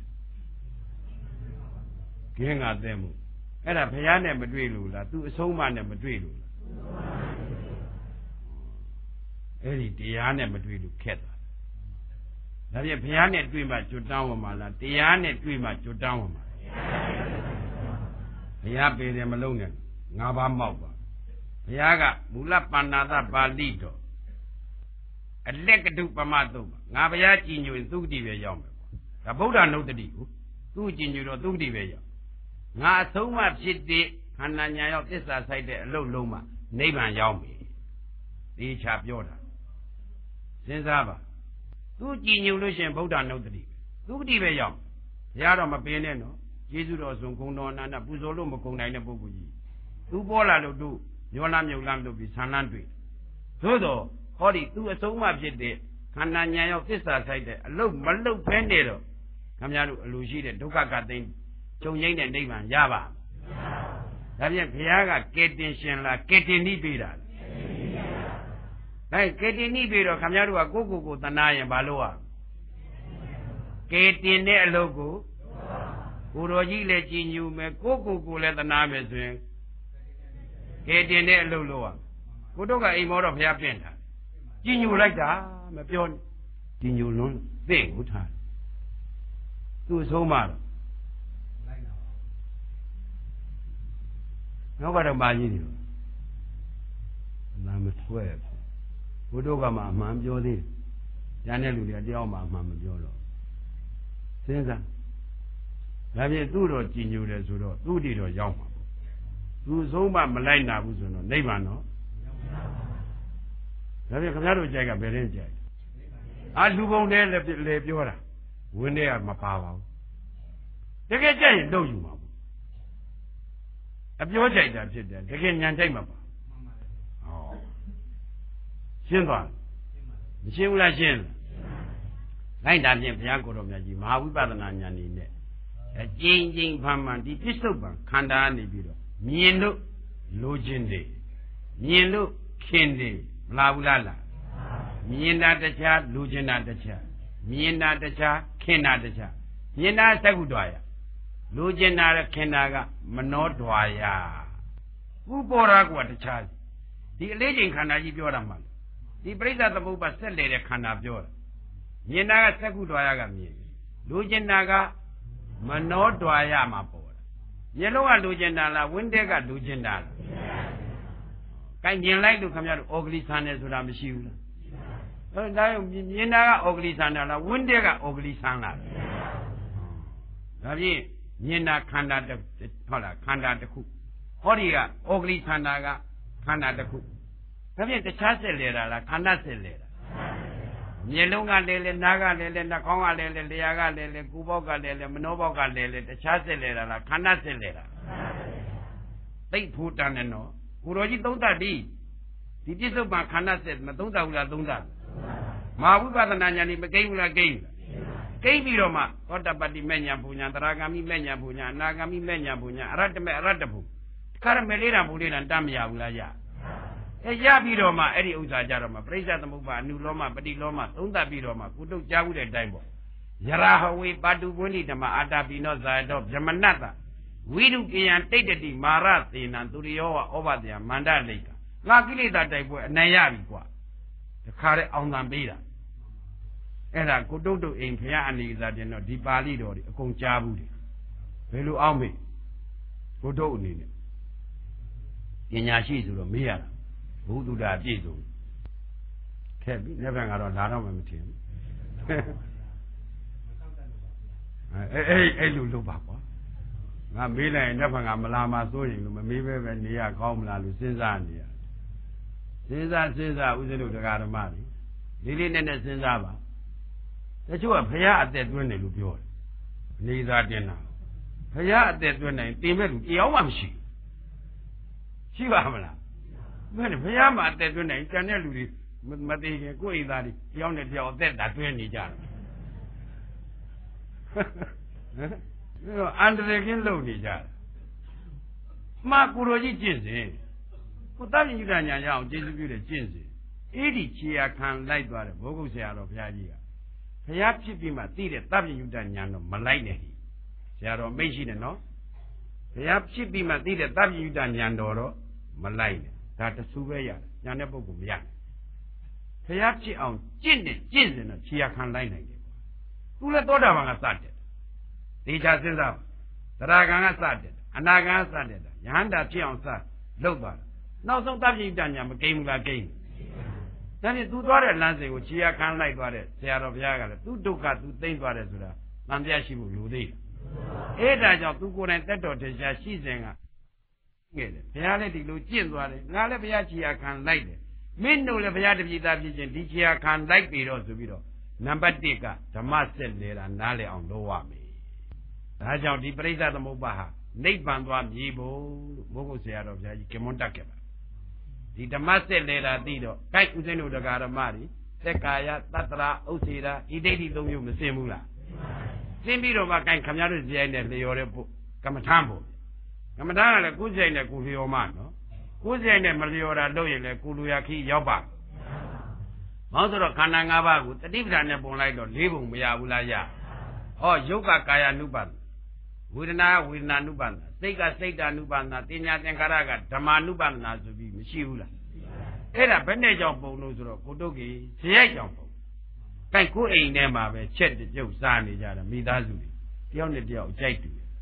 ခင်းကတဲ့မှုအဲ့ဒါဖရာနဲ့မတွေ့လို့လားသူအဆုံးမနဲ့မတွေ့လို့လားအဲ့ဒီတရားနဲ့မတွေ့လို့ခက်တာဒါဖြင့်ဘုရားနဲ့တွေ့မှကျွတ်တောင်းဝင်မှာလားတရားနဲ့တွေ့မှကျွတ်တောင်းဝင်မှာဘုရားပေတယ်မလုံးနဲ့ငါးပါးမောက်ပါဘုရားကမူလပဏ္ဏသပါဠိတော်အလက်ကတုပမသုတ်ပါငါဘုရားကြည်ညိုရင်သုတိပဲရောက်မယ်ပေါ့ဒါဗုဒ္ဓနုတ္တိကိုသူ့ကြည်ညိုတော့သုတိပဲရောက်ငါအဆုံးမဖြစ်တဲ့ခန္ဓာညာရောက်သစ္စာဆိုင်တဲ့အလုံးလုံးမှနိဗ္ဗာန်ရောက်ပြီဒီချာပြောတာစဉ်းစားပါသူကြည်ညိုလို့ရှိရင်ဗုဒ္ဓနုတ္တိသုတိပဲရောက်ဘုရားတော့မပင်နဲ့နော်ကျေးဇူးတော်ဆုံးဂုဏ်တော်အနန္တပူဇော်လို့မကုန်နိုင်တဲ့ပုဂ္ဂိုလ်ကြီးသူပေါ်လာလို့သူမျောလမ်းမြုပ်လမ်းလို့ပြီးဆန္ဒတွေ့သို့တော့ဟောဒီသူအဆုံးမဖြစ်တဲ့ခန္ဓာညာရောက်သစ္စာဆိုင်တဲ့အလုတ်မလုတ်ဖဲနေတော့ခင်ဗျားတို့အလိုရှိတဲ့ဒုက္ခကသိမ်းချုပ်ငိမ့်တဲ့နိဗ္ဗာန်ရပါဒါဖြင့်ဘုရားကကေတင်ရှင်လားကေတင်နိပေးတာလားဒါကေတင်နိပေးတော့ခင်ဗျားတို့ကကိုယ့်ကိုယ်ကိုသနာရင်ဘာလို့ ကေတင်တဲ့အလုပ်ကိုကိုတော်ကြီးလည်းကြည်ညိုမယ်ကိုကိုကိုလည်းသနာမယ်ဆိုရင်ကဲတင်တဲ့အလုပ်လုပ်ရကိုတို့ကအိမ်မောတော့ဘုရားပြင်တာကြည်ညိုလိုက်တာမပြောနဲ့ကြည်ညိုလွန်းသိကိုထားသူ့ဆုံးမတော့နောက်ကတော့မာကြီးတယ်နာမဆွဲဘုဒ္ဓကမှအမှန်ပြောသေးတယ်။ညာတဲ့လူတွေကတယောက်မှအမှန်မပြောတော့စဉ်းစားဒါဖြင့်သူ့တော်ကြည်ညိုတယ်ဆိုတော့သူ့တည်တော်ရောက်မှာပေါ့။သူဆုံးမမလိုက်နာဘူးဆိုတော့နိဗ္ဗာန်တော့ဒါဖြင့်ခင်ဗျားတို့ကြိုက်ကဘယ်ရင်ကြိုက်အာလူပုံနဲ့လေပြောတာဝင်းတွေကမပါပါဘူးတကယ်ကြိုက်ရင်တော့ယူမှာပေါ့အပြောကြိုက်တာဖြစ်တယ်တကယ်ညံကြိုက်မှာပါရှင်းသွားမရှင်းဘူးလားရှင်းလိုက်တာဖြင့်ဘုရားကိုယ်တော်မြတ်ကြီးမဟာဝိပဿနာဉာဏ်နေနဲ့အကျဉ်းချင်းဖန်မှန်ဒီပစ္စုပန်ခန္ဓာနေပြီးတော့မြင်လို့လိုခြင်းတွေမြင်လို့ခင်တယ်မလားဘူးလားလားမြင်တာတခြားလိုခြင်းတာတခြားမြင်တာတခြားခင်တာတခြားမြင်တာသက္ကုတွာယလိုခြင်းတာခင်တာကမနောတွာယဥပေါ်ရာကတခြားဒီအလေးချိန်ခန္ဓာကြီးပြောတာမှဒီပရိစ္ဆသမုပ္ပါဆက်လေတဲ့ခန္ဓာပြောတာမြင်တာကသက္ကုတွာယကမြင်လိုချင်တာကမနောတွာယမှာပေါ်တာမျက်လုံးကလိုချင်တာလားဝင်းတဲ့ကလိုချင်တာလားကိုင်မြင်လိုက်လို့ခင်ဗျားတို့အော်ဂလီဆန်တယ်ဆိုတာမရှိဘူးလားအဲဒါမြင်တာကအော်ဂလီဆန်တာလားဝင်းတဲ့ကအော်ဂလီဆန်လားဒါဖြင့်မြင်တာခန္ဓာတစ်ဟုတ်လားခန္ဓာတစ်ခုဟောဒီကအော်ဂလီဆန်တာကခန္ဓာတစ်ခုဒါဖြင့်တခြားဆက်လေတာလားခန္ဓာဆက်လေတာမျက်လုံးကလည်းလေနားကလည်းလေနှာခေါင်းကလည်းလေလျှာကလည်းလေကိုယ်ပေါက်ကလည်းလေမနှောပေါက်ကလည်းလေတခြားဆက်လေတာလားခန္ဓာဆက်လေတာသိဖို့တန်တယ်နော်ကိုတော်ကြီးသုံးသပ်ဒီဒီပြစ္ဆုတ်မှာခန္ဓာဆက်မသုံးသပ်ဘူးလားသုံးသပ်မဟာဝိပဿနာဉာဏ်นี่မကိန်းဘူးလားကိန်းကိန်းပြီးတော့မှသောတပတ္တိမဲ့ညာပူညာသရဂါမိမဲ့ညာပူညာအနာဂါမိမဲ့ညာပူညာအရတ္တမဲ့အရတ္တပူခရမေလေးတာပူလေးတာတတ်မရဘူးလားရအဲရပြီးတော့မှအဲ့ဒီဥစ္စာကြတော့မှပရိစ္ဆသမုပ္ပါအနုလောမပฏิလောမသုံးသပ်ပြီးတော့မှကုတုတ်ကြားဘူးတဲ့အတိုင်းပေါ့ယရာဟဝေပါတုပွနိဓမ္မအာတာပိနောဇာယတောဗြဟ္မနတ္တဝိရုကေယံတိတ်တတိမာရသေနံသူရိယောဝဩဘတယမန္တလိကငါကိလေသာတိုက်ပွဲအနိုင်ရပြီကွာတခါတည်းအောင်သံပေးတာအဲ့ဒါကုတုတ်တို့အိမ်ဖရာအနေစာတင်တော့ဒီပါဠိတော်တွေအကုန်ကြားဘူးတယ်ဘယ်လိုအောင်မေကုတုတ်အနေနဲ့ပညာရှိဆိုတော့မေးရတာဘုသူတာပြည့်စုံခဲ့ပြီနေ့ဘက်ကတော့လာတော့မှမထင်ဘူးအဲအဲအဲ့လိုလုပ်ပါကွာငါမေးလိုက်ရင်နေ့ဘက်ကမလာမှစိုးရင်လို့မမေးပဲပဲနေရကောင်းမလားလို့စဉ်းစားနေရစဉ်းစားစဉ်းစားဥစ္စလို့တရားဓမ္မတွေလေးလေးနက်နက်စဉ်းစားပါတချို့ကဘုရားအသက်သွင်းတယ်လို့ပြောတယ်အနေသာတင်တာဘုရားအသက်သွင်းနိုင်တင်မဲ့လူတရားမှမရှိရှိပါမလားဘယ်နဲ့ဘုရားမှာအသက်သွင်းနိုင်ကြံတဲ့လူတွေမသေးခင်ကိုယ်အိမ်သားတွေတယောက်နဲ့တယောက်အသက်သာသွင်းနေကြတယ်ဟမ်အန္တရာယ်ကင်းလုပ်နေကြတယ်မှာကိုလိုကြီးကျင့်စဉ်ကိုတပ်ရင်ယူတာညာရအောင်ကျေးဇူးပြုတဲ့ကျင့်စဉ်အဲ့ဒီခြေရာခံလိုက်သွားတယ်ဘောဂုတ်ဆရာတော်ဘုရားကြီးကဘုရားဖြစ်ပြီးမှသိတဲ့တပ်ရင်ယူတာညာတော့မလိုက်နဲ့ဆရာတော်မိတ်ရှိတယ်နော်ဘုရားဖြစ်ပြီးမှသိတဲ့တပ်ရင်ယူတာညာတော်တော့မလိုက်နဲ့ဒါတဆူပဲရတယ်ညာတဲ့ပုဂ္ဂိုလ်မရဘူးဘုရားဖြစ်အောင်ကျင့်တယ်ကျင့်စဉ်တော့ခြေရာခံလိုက်နိုင်တယ်သူလည်းသောတာပန်ကစတယ်ဒေချာစဉ်းစားသရဂံကစတယ်အနာဂံကစတယ်ယဟန္တာဖြစ်အောင်စလုပ်သွားတယ်နောက်ဆုံးတပ်ပိဋကညာမကိန်းဘူးလားကိန်းဒါနဲ့သူသွားတဲ့လမ်းစဉ်ကိုခြေရာခံလိုက်သွားတဲ့ဆရာတော်ဘုရားကလည်းသူဒုက္ခသူသိမ့်သွားတယ်ဆိုတာတန်ပြရှိဖို့လိုသေးတယ်အဲ့ဒါကြောင့်သူကိုယ်တိုင်တက်တော်ထေရှားရှိစဉ်ကခဲ့တယ်ဘုရားလည်းဒီလိုကျင့်သွားတယ်ငါလည်းဘုရားခြေရာခံလိုက်တယ်မင်းတို့လည်းဘုရားတပည့်သားဖြစ်ခြင်းဒီခြေရာခံလိုက်ပြီတော့ဆိုပြီးတော့နံပါတ်တစ်ကဓမ္မဆက်လေတာနားလည်အောင်လုပ်ရမယ်ဒါကြောင့်ဒီပရိစ္ဆသမုပ္ပါဟာနိဗ္ဗာန်သွားမြည်ဖို့လို့ဘုဂုတ်ဆရာတော်ဘုရားကြီးကမွန်းတက်ခဲ့ပါဒီဓမ္မဆက်လေတာသိတော့ကိုက်ဥစဉ်တို့တရားဓမ္မတွေသက်ကာယတတ္တရာဥစေရာဤဒိဋ္ဌိသုံးမျိုးမစင်ဘူးလားစင်ပြီးတော့မှကိုက်ခမများတို့ဇေယျနဲ့လျော်တဲ့ပုကမ္မထမ်းဖို့ကမ္မထမ်းကလည်းကိုယ်ဇေယျနဲ့ကိုလျော်မှနော်ကိုယ်ဇေယျနဲ့မလျော်တာလို့ရင်လည်းကိုလူရခီးရောက်ပါမောင်းဆိုတော့ခန္ဓာ၅ပါးကိုတတိပ္ပံနဲ့ပုံလိုက်တော့၄ပုံမရဘူးလားရဟောယုတ်ကကာယ ानु ပါဒဝေဒနာဝေဒနာနုပါဒနာစိတ်ကစိတ်တ ानु ပါဒနာတင်ညာသင်္ခါရကဓမ္မာနုပါဒနာဆိုပြီးမရှိဘူးလားအဲ့ဒါဘယ်နဲ့ကြောင့်ပုံလို့ဆိုတော့ကိုတုတ်ကြီးဇယိုက်ကြောင့်ပုံအဲ့ကိုအိမ်ထဲမှာပဲချက်ပြုတ်စားနေကြတာမိသားစုတွေတယောက်နဲ့တယောက်ကြိုက်တူတယ်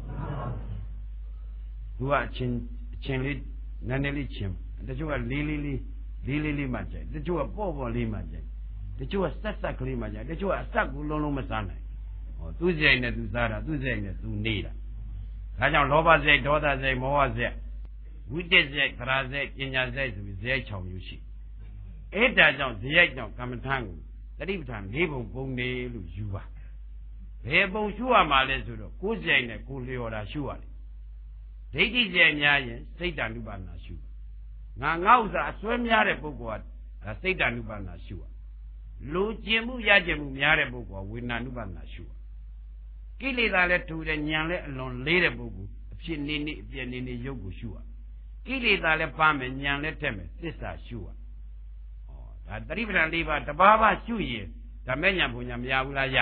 သူကအချင်းအချင်းလေးနည်းနည်းလေးချင်းတချို့ကလေးလေးလေးလေးလေးလေးမှကြိုက်တချို့ကပေါ့ပေါ့လေးမှကြိုက်တချို့ကဆက်ဆက်ကလေးမှကြိုက်တချို့ကအဆက်ကူလုံးလုံးမစားနိုင်ဟောသူ့ဇယိုက်နဲ့သူစားတာသူ့ဇယိုက်နဲ့သူနေတာဒါကြောင့်လောဘဇယိုက်ဒေါသဇယိုက်မောဟဇယိုက်ဝိတ္တဇယိုက်သရာဇယိုက်ပညာဇယိုက်ဆိုပြီးဇယိုက်၆မျိုးရှိအဲ့ဒါကြောင့်ဇယိုက်ကြောင့်ကမ္မထံကိုတတိပဋ္ဌာန်၄ပုံပုံနေလို့ယူပါဘယ်ပုံရှုရမှာလဲဆိုတော့ကိုယ်ဇယိုက်နဲ့ကိုယ်လျော်တာရှုရတယ်ဒိဋ္ဌိဇယိုက်များရင်စိတ်တ ानु ပါဒနာရှုငါငါဥစ္စာအစွဲများတဲ့ပုဂ္ဂိုလ်ကဒါစိတ်တ ानु ပါဒနာရှုရလူကျင်မှုရကျင်မှုများတဲ့ပုဂ္ဂိုလ်ကဝေဒနာ ानु ပါဒနာရှုရကိလေသာလည်းထူတယ်ဉာဏ်လည်းအလွန်လေးတဲ့ပုဂ္ဂိုလ်အဖြစ်နေနေအပြည့်နေနေရုပ်ကိုရှုရကိလေသာလည်းပါမယ်ဉာဏ်လည်းထက်မယ်သစ္စာရှုရဩဒါတတိပဋ္ဌာန်၄ပါးတပါးပါးရှုရင်ဒါမဲ့ညာဘုံညာမရဘူးလားရ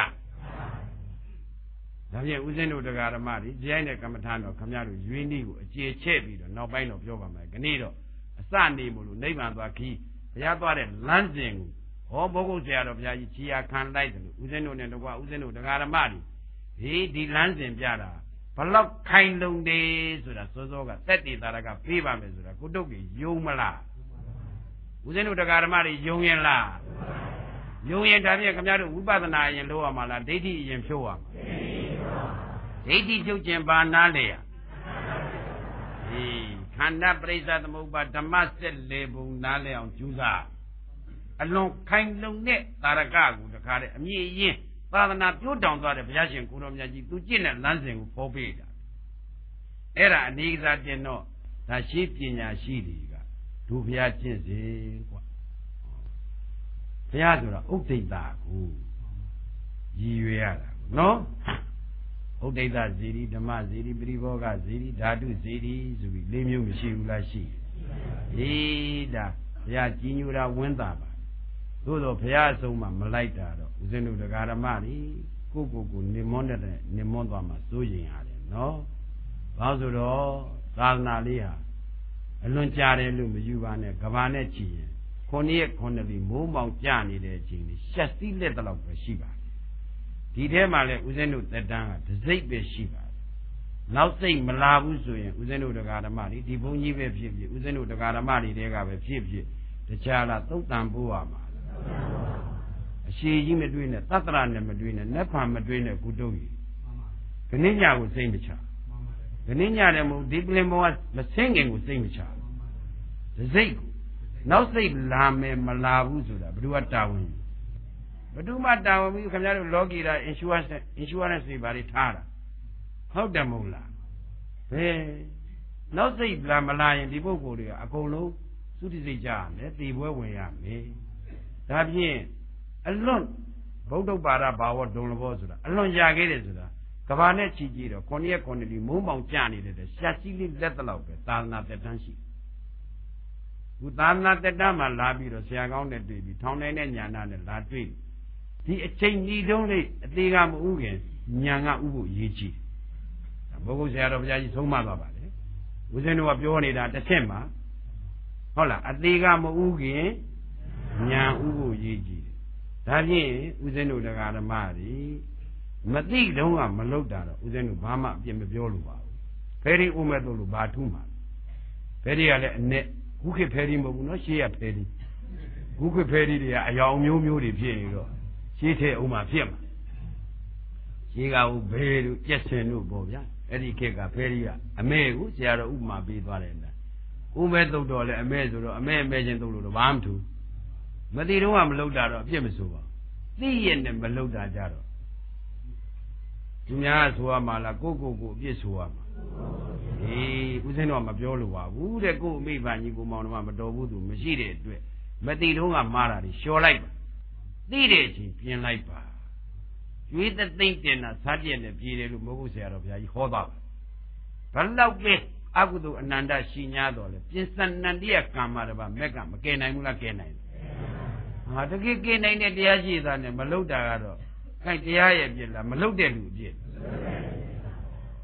ဒါဖြင့်ဦးဇင်းတို့တရားဓမ္မတွေဇယိုက်နဲ့ကမ္မထာတော်ခမရတို့ရွေးနည်းကိုအခြေချဲ့ပြီးတော့နောက်ပိုင်းတော့ပြောပါမယ်ခဏိတော့အစနေမို့လို့နိဗ္ဗာန်သွားခီးဘုရားသွားတဲ့လမ်းစဉ်ကိုဟောဘုဂုတ်ဆရာတော်ဘုရားကြီးခြေရာခံလိုက်တယ်လို့ဦးဇင်းတို့နဲ့တကွာဦးဇင်းတို့တရားဓမ္မတွေဒီဒီလမ်းစဉ်ပြတာဘလောက်ခိုင်လုံတယ်ဆိုတာစောစောကတက်တည်တာကပေးပါမယ်ဆိုတာကိုတုတ်ကြီးယုံမလားဦးဇင်းတို့တရားဓမ္မတွေယုံရင်လားယုံရင်ဒါဖြင့်ခင်ဗျားတို့ဝိပဿနာအရင်လုပ်ရမှာလားဒိဋ္ဌိအရင်ဖြုတ်ရမှာဒိဋ္ဌိဖြုတ်ခြင်းဘာနာလဲရဒီခန္ဓာပရိစ္ဆသမုပ္ပါဓမ္မစက်လေပုံနားလဲအောင်ကြိုးစားအလွန်ခိုင်လုံတဲ့တာရကကိုတခါတည်းအမြင့်အရင်သာသနာပြိုးတောင်သွားတဲ့ဘုရားရှင်ကိုတော်မြတ်ကြီးသူကျင့်တဲ့လမ်းစဉ်ကိုဖော်ပေးတာအဲ့ဒါအနေကစားတင်တော့ဒါရှိပညာရှိတွေကဒုဘုရားကျင့်စေကွာဘုရားဆိုတာဥဒိဋ္ဌာကိုရည်ရွယ်ရတာနော်ဥဒိဋ္ဌာဇီရိဓမ္မဇီရိပရိဘောဂဇီရိဓာတုဇီရိဆိုပြီးလေးမျိုးမရှိဘူးလားရှိဟေးဒါဘုရားကြီးညိုတာဝင်းတာပါသို့တော့ဘုရားအဆုံးမှမလိုက်တာတော့ဦးဇင်းတို့တရားဓမ္မတွေကိုကိုကိုနေမွန်းတဲ့နေမွန်းသွားမှစိုးရင်ရတယ်နော်ဘာလို့ဆိုတော့သာသနာလေးဟာအလွန်ကြာတယ်လို့မယူပါနဲ့ကဘာနဲ့ချီရင်ခုနှစ်ရက်ခုနှစ်လီမိုးမောင်ကြနေတဲ့အချိန်လေးရှက်စည်းလက်တလောက်ပဲရှိပါတယ်ဒီထဲမှာလဲဦးဇင်းတို့သက်တမ်းကဒစိတ်ပဲရှိပါတယ်နောက်စိတ်မလာဘူးဆိုရင်ဦးဇင်းတို့တရားဓမ္မတွေဒီဘုန်းကြီးပဲဖြစ်ဖြစ်ဦးဇင်းတို့တရားဓမ္မတွေတဲကပဲဖြစ်ဖြစ်တခြားလားသုတ်တန်ပိုးရမှာအရှိကြီးမတွေးနဲ့သတ္တရနဲ့မတွေးနဲ့နတ်ဖန်မတွေးနဲ့ကုတုတ်ကြီးခဏညကိုစိတ်မချခဏညတယ်မဟုတ်ဒီပလင်ဘောကမဆင်းခင်ကိုစိတ်မချဒစိတ်ကိုနောက်စိတ်လာမယ်မလာဘူးဆိုတာဘယ်သူကတာဝန်ဘယ်သူမှတာဝန်ပြီးခင်ဗျားတို့လောကီတာ insurance insurance တွေဘာတွေထားတာဟုတ်တယ်မဟုတ်လားဘယ်နောက်စိတ်လာမလာရင်ဒီပုဂ္ဂိုလ်တွေကအကုန်လုံးသုတိစိတ်ကြရမယ်သေပွဲဝင်ရမယ်ဒါဖြင့်အလွန်ဗုဒ္ဓဘာသာဘာဝဒုံလဘောဆိုတာအလွန်ရခဲ့တယ်ဆိုတာကဘာနဲ့ချီကြည့်တော့ခုနှစ်ရက်ခုနှစ်ဒီမိုးမောင်ကြနေတဲ့ရှာစီးလေးလက်တလောက်ပဲသာသနာတက်တန်းရှိခုသာသနာတက်တန်းမှာလာပြီးတော့ဆရာကောင်းနဲ့တွေ့ပြီးထောင်းနိုင်တဲ့ညာနာနဲ့လာတွေ့ဒီအချိန်ကြီးတုံးလေးအသေးကမဥခင်ညာကဥဖို့ရေးကြည့်ဘုဂုတ်ဆရာတော်ဘုရားကြီးဆုံးမသွားပါလေဦးဇင်းတို့ကပြောနေတာတစ်ချက်မှာဟုတ်လားအသေးကမဥခင်ညာဥဖို့ရေးကြည့်ဒါဖြင့်ဦးဇင်းတို့တရားဓမ္မတွေမသိတုံးကမလုပ်တာတော့ဦးဇင်းတို့ဘာမှအပြစ်မပြောလို့ပါဘူးဖယ်ရီဦးမဲ့တို့လို့ဘာထူးမှာဖယ်ရီကလည်းအနဲ့ခုခေတ်ဖယ်ရီမဟုတ်ဘူးနော်ရှေးရဖယ်ရီခုခေတ်ဖယ်ရီတွေကအယောင်မျိုးမျိုးတွေဖြစ်နေတော့ရှေးထဲဥမာဖြစ်မှာရှေးကဟိုဘေးတို့ကျက်စင်တို့ပေါ့ဗျာအဲ့ဒီခေတ်ကဖယ်ရီကအမဲကိုဆရာတော်ဥမာပေးသွားတယ်လားဦးမဲ့တုတ်တော်လည်းအမဲဆိုတော့အမဲအမဲချင်းတုတ်လို့တော့ဘာမှမထူးမသိတော့ကမလုပ်တာတော့အပြစ်မဆိုပါဘူးသိရနဲ့မလုပ်တာကြတော့သူများဆိုရမှာလားကိုကိုကိုအပြစ်ဆိုရမှာအေးဦးဇင်းတော်မပြောလို့ပါဘူးတဲ့ကိုအမိဘကြီးကိုမောင်တော်မတော်ဘူးသူမရှိတဲ့အတွက်မသိတော့ကမှားတာတွေလျှော်လိုက်ပါသိတဲ့အချိန်ပြင်လိုက်ပါကျွေးတဲ့သိမ့်တင်တာစားပြက်နဲ့ပြေးတယ်လို့မဟုတ်ဆရာတော်ဘုရားကြီးဟောသွားပါဘလောက်ပဲအကုသိုလ်အနန္တရှိ냐တော်လေပြင်စနန္တိယကမ္မတပါမက်ကမကယ်နိုင်ဘူးလားကယ်နိုင်တယ်ဟာတကယ်ကယ်နိုင်တဲ့တရားရှိတာနဲ့မလုတာကတော့ခိုင်တရားရဲ့ပြစ်လားမလုတဲ့လူပြစ်ဩ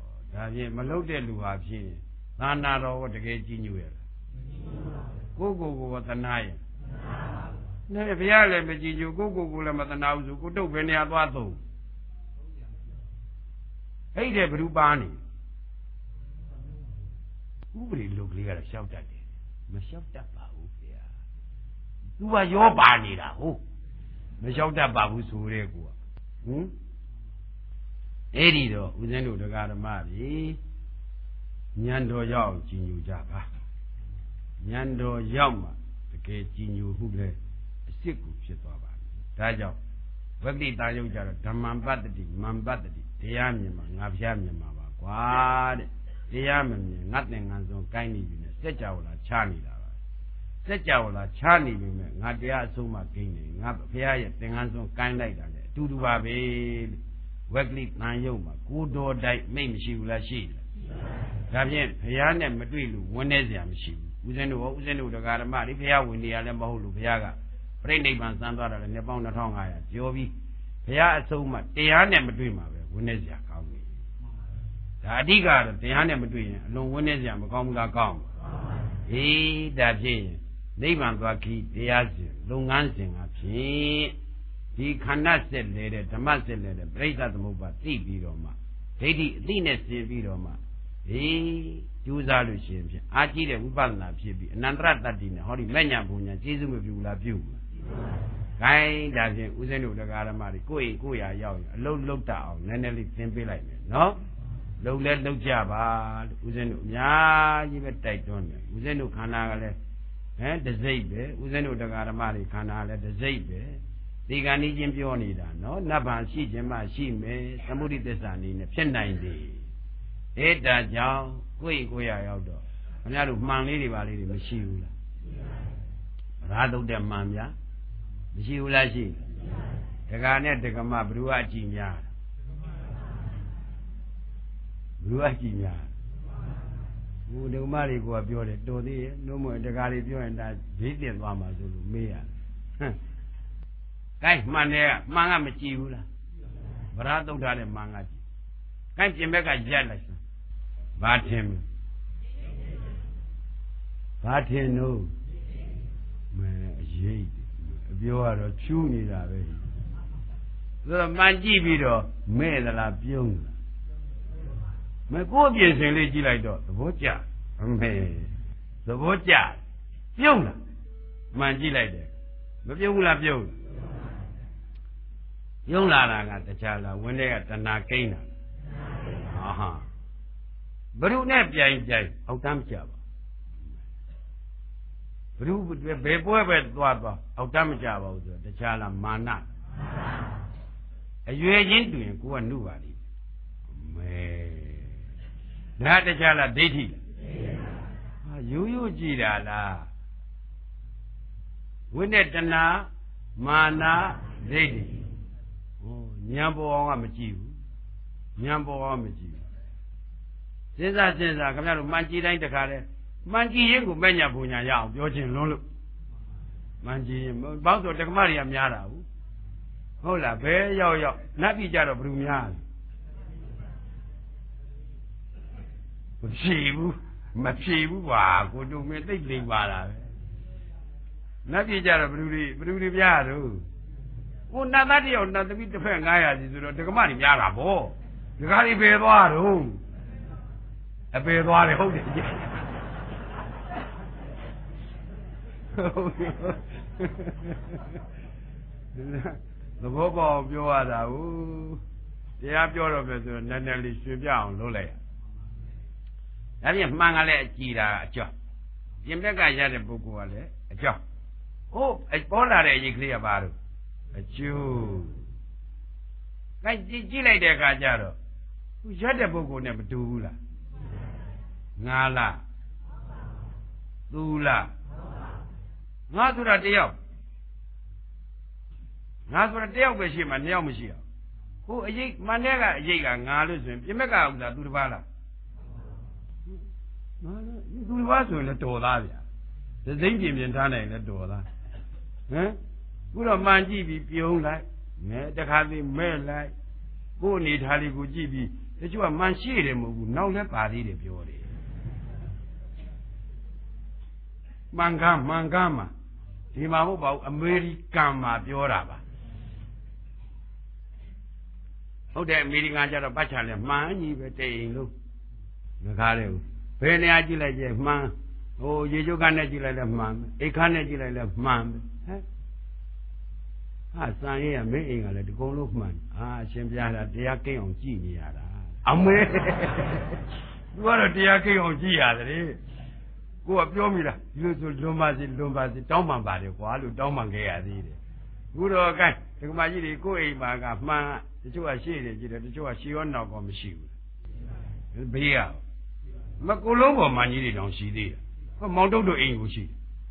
ဖြင့်မလုပ်တဲ့လူဟာဖြင့်သာနာတော်ကိုတကယ်ကြီးညိုရလားကိုကိုကိုသနာရဲ့နဲ့ဘုရားလည်းမကြည်ညိုကိုကိုကိုလည်းမသနာဘူးဆိုကိုတုတ်ဘယ်နေရာသွားသုံးအဲ့ဒီဘ누구ပါနေဥပဒေလုတ်ကလေးကတော့ရှောက်တတ်တယ်မရှောက်တတ်ပါဘူးဗျာသူကရောပါနေတာဟုတ်မရှောက်တတ်ပါဘူးဆိုတဲ့ကိုကဟင်အဲ့ဒီတော့ဦးဇင်းတို့တရားဓမ္မပြီဉာဏ်တော်ရောက်ကြည်ညိုကြပါဉာဏ်တော်ရောက်မှတကယ်ကြည်ညိုမှုလဲအစ်စ်ကိုဖြစ်သွားပါပြီဒါကြောင့်ဝိပဿနာယုတ်ကြတော့ဓမ္မံပတ္တိမံပတ္တိတရားမြင်မှာငါဖျားမြင်မှာပါကွာတဲ့တရားမမြင်ငါသင်္ကန်းဆုံးကိုင်းနေပြီနဲ့စက်ကြောလာချနေတာပါစက်ကြောလာချနေပြီမဲ့ငါတရားအဆုံးမှဂိမ်းနေငါဖျားရဲ့သင်္ကန်းဆုံးကိုင်းလိုက်တာလေအတူတူပါပဲဝက်ကလိတန်ယုတ်မှာကိုတော်တိုက်မိတ်မရှိဘူးလားရှိတယ်ဒါဖြင့်ဘုရားနဲ့မတွေ့လို့ဝန်းနေစရာမရှိဘူးဦးဇင်းတို့ဟောဦးဇင်းတို့တရားဓမ္မဒီဘုရားဝင်နေရလဲမဟုတ်လို့ဘုရားကပြိဋိဘံစံသွားတာလည်းနှစ်ပေါင်းနှစ်ထောင်ငါးရာကျော်ပြီးဘုရားအဆုံးမှတရားနဲ့မတွေ့မှာပဲဝန်းနေစရာကောင်းတယ်ဒါအဓိကတော့တရားနဲ့မတွေ့ရင်အလွန်ဝန်းနေစရာမကောင်းဘူးလားကောင်းဟေးဒါဖြင့်နိဗ္ဗာန်သွားခီးတရားစဉ်လုပ်ငန်းစဉ်ကဖြင့်ဒီခန္ဓာဆက်လေတဲ့ဓမ္မဆက်လေတဲ့ပြိဋ္ဌသမုပ္ပါသိပြီးတော့မှဒိဋ္ဌိအသိနဲ့ဆင်ပြီးတော့မှဟေးကြိုးစားလို့ရှိရင်ဖြင့်အာကြည့်တဲ့ဝိပဿနာဖြစ်ပြီးအနန္တရတတ္တိနဲ့ဟောဒီမဲ့ညာဘုံညာကျေးဇူးမပြုဘူးလားပြုဘူးလားခိုင်းဒါဖြင့်ဦးဇင်းတို့တရားဓမ္မတွေကိုယ့်ကိုယ်ရာရောက်ရင်အလုံးလုံးတတ်အောင်နည်းနည်းလေးသင်ပေးလိုက်မယ်နော်လုံလဲလုံကြပါလို့ဦးဇင်းတို့အများကြီးပဲတိုက်တွန်းတယ်ဦးဇင်းတို့ခန္ဓာကလည်းဟမ်တစိမ့်ပဲဦးဇင်းတို့တရားဓမ္မတွေခန္ဓာကလည်းတစိမ့်ပဲဒီကနေ့ချင်းပြောနေတာနော်နတ်ဗံရှိခြင်းမှရှိမယ်သမုဒိသစ္စာနေနဲ့ဖြစ်နိုင်တယ်အဲဒါကြောင့်ကိုယ့်ကိုယ်ရရောက်တော့ခင်ဗျားတို့မှန်လေးတွေပါလေးတွေမရှိဘူးလားရာသုတ်တဲ့မှန်များမရှိဘူးလားရှိဒကာနဲ့ဒကမဘ누구အကြည့်များဘ누구အကြည့်များဟိုဒကမတွေကပြောတယ်တော်သေးရဲ့နှုတ်မွေဒကာတွေပြောရင်ဒါဈေးတင်သွားမှာဆိုလို့မေးရဟမ်ကိုင်းမှန်တယ်မှန်ကမကြည့်ဘူးလားဗရာသုတ်ထားတဲ့မှန်ကကြည့်ကိုင်းပြင်ဘက်ကရက်လိုက်စမ်းဘာထင်ဘာထင်လို့မဲအရေးအပြောကတော့ဖြူးနေတာပဲဆိုတော့မှန်ကြည့်ပြီးတော့မဲ့သလားပြုံးလားမကိုယ်ပြင်စင်လေးကြည့်လိုက်တော့သဘောကျအမေသဘောကျပြုံးလားမှန်ကြည့်လိုက်တယ်မပြုံးဘူးလားပြုံးပြုံးလာတာကတခြားလားဝင်းတဲ့ကတဏှာကိန်းတာဟာဟာဘ누구နဲ့ပြိုင်ပြိုင်အောက်တမ်းမကြပါဘ누구ဘယ်ပွဲပဲသွားသွားအောက်တမ်းမကြပါဘူးဆိုတော့တခြားလားမာနအရွယ်ချင်းတူရင်ကိုကနှုတ်ပါလိမ့်မဲဒါတခြားလားဒိဋ္ဌိလားဟာရိုးရိုးကြည့်တာလားဝိနဲ့တဏှာမာနဒိဋ္ဌိဟိုဉာဏ်ပေါ်အောင်ကမကြည့်ဘူးဉာဏ်ပေါ်အောင်မကြည့်ဘူးစဉ်းစားစဉ်းစားခင်ဗျားတို့မှန်ကြည့်တိုင်းတခါလဲမှန်ကြည့်ရင်ကိုမဲ့ညာဘုံညာရအောင်ပြောခြင်းလုံးလို့မှန်ကြည့်ရင်ဘောက်ဆိုတက္ကမတွေကများတာဘူးဟုတ်လားဘယ်ရောက်ရောက်နတ်ပြည်ကြတော့ဘယ်သူများလဲမဖြေဘူးမဖြေဘူးကွာကိုတို့မင်းသိသိပါလားပဲနတ်ပြည်ကြတော့ဘယ်သူတွေဘယ်သူတွေများတော့ကိုနတ်သားတယောက်နတ်သမီးတစ်ဖက်ငါးရာစီဆိုတော့တက္ကမတွေများတာဗောဒီကားတွေပဲသွားတော့အပေသွားတယ်ဟုတ်တယ်သဘောပေါက်ပြောရတာဟုတ်တရားပြောတော့မယ်ဆိုတော့နည်းနည်းလေးရွှေပြအောင်လုပ်လိုက်ရဒါပြင်မှန်ကလည်းအကြည်တာအကျော်ပြင်ဘက်ကရတဲ့ပုဂ္ဂိုလ်ကလည်းအကျော်ဟုတ်ပေါ်လာတဲ့အရေးကလေးကဘာလို့အကျိုးအဲကြည့်ကြည့်လိုက်တဲ့အခါကျတော့သူရတဲ့ပုဂ္ဂိုလ်နဲ့မတူဘူးလားငါလားသူလားငါဆိုတာတယောက်ငါဆိုတာတယောက်ပဲရှိမှနှစ်ယောက်မရှိအောင်ဟိုအရေးမန်တဲ့ကအရေးကငါလို့ဆိုရင်ပြင်မဲ့ကဥစ္စာသူတစ်ပါးလားငါလို့သူတစ်ပါးဆိုရင်လည်းတော်သားဗျာသစိမ့်ပြင်ပြင်ထားနိုင်လည်းတော်သားဟမ်ခုတော့မှန်ကြည့်ပြီးပြုံးလိုက်မဲတခါသေးမဲ့လိုက်ကိုယ်အနေထားလေးကိုကြည့်ပြီးတချို့ကမှန်ရှိတယ်မဟုတ်ဘူးနောက်လည်းပါသေးတယ်ပြောတယ်မှန်ကားမှန်ကားမှာဒီမှာမဟုတ်ပါဘူးအမေရိကန်မှာပြောတာပါဟုတ်တယ်အမေရိကန်ကျတော့ပတ်ချလဲမှန်ကြီးပဲတိမ်လို့ငကားတယ်ဘယ်နေရာကြည့်လိုက်ကြမှန်ဟိုရေချိုးကန်းနဲ့ကြည့်လိုက်လဲမှန်အိတ်ခါနဲ့ကြည့်လိုက်လဲမှန်ဟဲ့ဟာစံရရမင်းအိမ်ကလည်းဒီကုန်းလုံးမှန်အာအရှင်ပြားတာတရားကိန်းအောင်ကြည့်နေရတာအမေသူကတော့တရားကိန်းအောင်ကြည့်ရတယ်ကိုကပြောမိလားဒီလိုဆိုလွန်ပါစီလွန်ပါစီတောင်းပန်ပါတယ်ကွာလို့တောင်းပန်ခဲ့ရသေးတယ်ခုတော့ကဲဒီကမကြီးတွေကိုအိမ်မှာကမှန်တချို့ကရှေ့တယ်ကြည့်တယ်တချို့ကရှေ့ရောနောက်ကောမရှိဘူးဘေးရမကုလုံးပေါ်မှကြီးတွေတောင်ရှိသေးတယ်ဟောမောင်တုတ်တို့အိမ်ကိုရှိ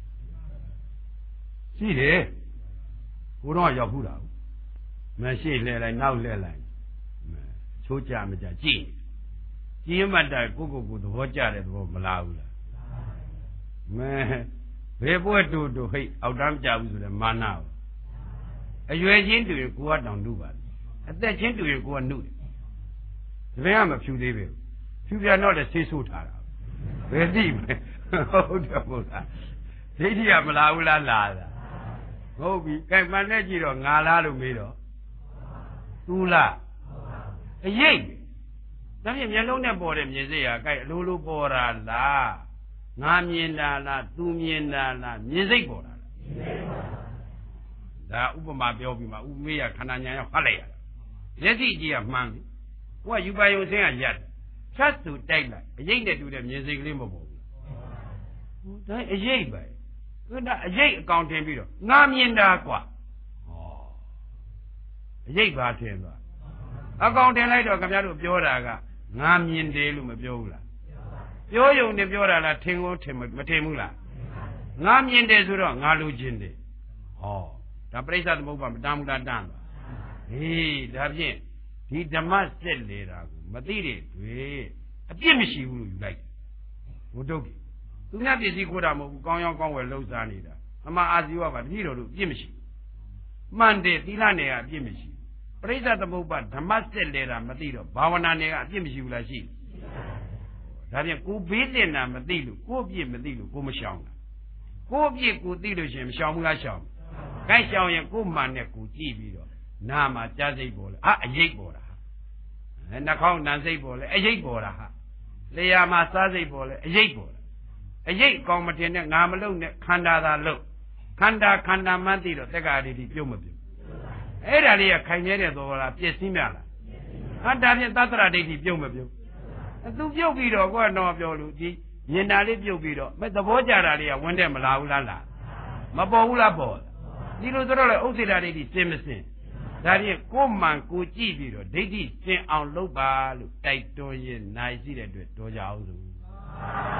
ရှိတယ်ကိုတော့ရောက်ဘူးလားမရှိလှဲလိုက်နောက်လှဲလိုက်ချိုးကြမကြကြည့်ကြည့်မှတ်တယ်ကိုကိုကိုသဘောကျတဲ့သဘောမလားဘူးလားမဲဘယ်ပွဲတူတူဟိတ်အောက်တမ်းကြဘူးဆိုလဲမာနဘူးအရွယ်ချင်းတူရင်ကိုကတောင်နှုတ်ပါအသက်ချင်းတူရင်ကိုကနှုတ်တယ်တပည့်ကမဖြူသေးဘူးဖြူပြန်တော့လည်းဆေးဆိုးထားတာဘယ်သိမလဲဟုတ်တယ်မဟုတ်လားဒိဋ္ဌိကမလာဘူးလားလာတာဟုတ်ပြီကဲမှန်နဲ့ကြည့်တော့ငါလားလို့မေးတော့သူလားအရေးဒါဖြင့်မျက်လုံးနဲ့ပေါ်တဲ့မြင်စိတ်ဟာကဲအလိုလိုပေါ်တာလားငါမြင်တာလားသူမြင်တာလားမြင်စိတ်ပေါ်တာလားဒါဥပမာပြောပြီးမှဥမေးရခန္ဓာညာရောက်ဖတ်လိုက်ရတာမျက်စိကြည့်ကမှန်ပြီကိုကယူပါယုံစင်းကရက်ဖြတ်သူတိုက်လိုက်အရေးနဲ့တူတဲ့မြင်စိတ်ကလေးမပေါ်ဘူးဒါအရေးပဲဒါအရေးအကောင်တင်ပြီးတော့ငါမြင်တာကွာဟောအရေးပါထင်သွားအကောင်တင်လိုက်တော့ခင်ဗျားတို့ပြောတာကငါမြင်တယ်လို့မပြောဘူးလားပြောယုံနဲ့ပြောတာလားထင်ကိုထင်မထင်ဘူးလားငါမြင်တယ်ဆိုတော့ငါလိုချင်တယ်ဟောဒါပြိဿသမုပ္ပါမတမ်းဘူးလားတမ်းသွားဟေးဒါဖြင့်ဒီဓမ္မစက်လေတာကိုမသိတဲ့တွေ့အပြစ်မရှိဘူးလို့ယူလိုက်ဘုဒ္ဓကြီးသူများပစ္စည်းခိုးတာမဟုတ်ဘူးကောင်းရောင်းကောင်းဝယ်လှုပ်ရှားနေတာအမှအာဇီဝပါတတိတော်တို့အပြစ်မရှိမှန်တယ်သီလနယ်ကအပြစ်မရှိပရိစ္ဆသမုပ္ပါဓမ္မစက်လေတာမသိတော့ဘာဝနာနယ်ကအပြစ်မရှိဘူးလားရှိဒါဖြင့်ကိုဘေးတင်တာမသိလို့ကိုအပြစ်မသိလို့ကိုမရှောင်တာကိုအပြစ်ကိုသိလို့ရှင်မရှောင်ဘူးလားရှောင်ခိုင်းရှောင်ရင်ကိုမှန်နဲ့ကိုကြည့်ပြီးတော့နာမှာကြားစိတ်ပေါ်လေအာအရေးပေါ်တာအဲနှာခေါင်းနံစိတ်ပေါ်လေအရေးပေါ်တာဟာလျှာမှာစားစိတ်ပေါ်လေအရေးပေါ်တာအရေးကောင်းမတင်နဲ့ငါမလုံနဲ့ခန္ဓာသာလုံခန္ဓာခန္ဓာမှန်းသိတော့တက္ကရာတိပြုတ်မပြုတ်အဲ့ဒါလေးကခိုင်နေတဲ့သောလားပြည့်စည်မြလားခန္ဓာဖြင့်သတ္တရာဒိဋ္ဌိပြုတ်မပြုတ်သူပြုတ်ပြီးတော့ကိုကတော့ပြောလို့ဒီမြင်တာလေးပြုတ်ပြီးတော့မဲ့သဘောကြတာလေးကဝင်တဲ့မလားဘူးလားလားမပေါ်ဘူးလားပေါ်ဒီလိုဆိုတော့လေဥစ္စေတာဒိဋ္ဌိစင်မစင်ဒါဖြင့်ကိုမှန်ကိုကြည့်ပြီးတော့ဒိဋ္ဌိစင်အောင်လုပ်ပါလို့တိုက်တွန်းရင်နိုင်ရှိတဲ့အတွက်တော်ကြအောင်စို့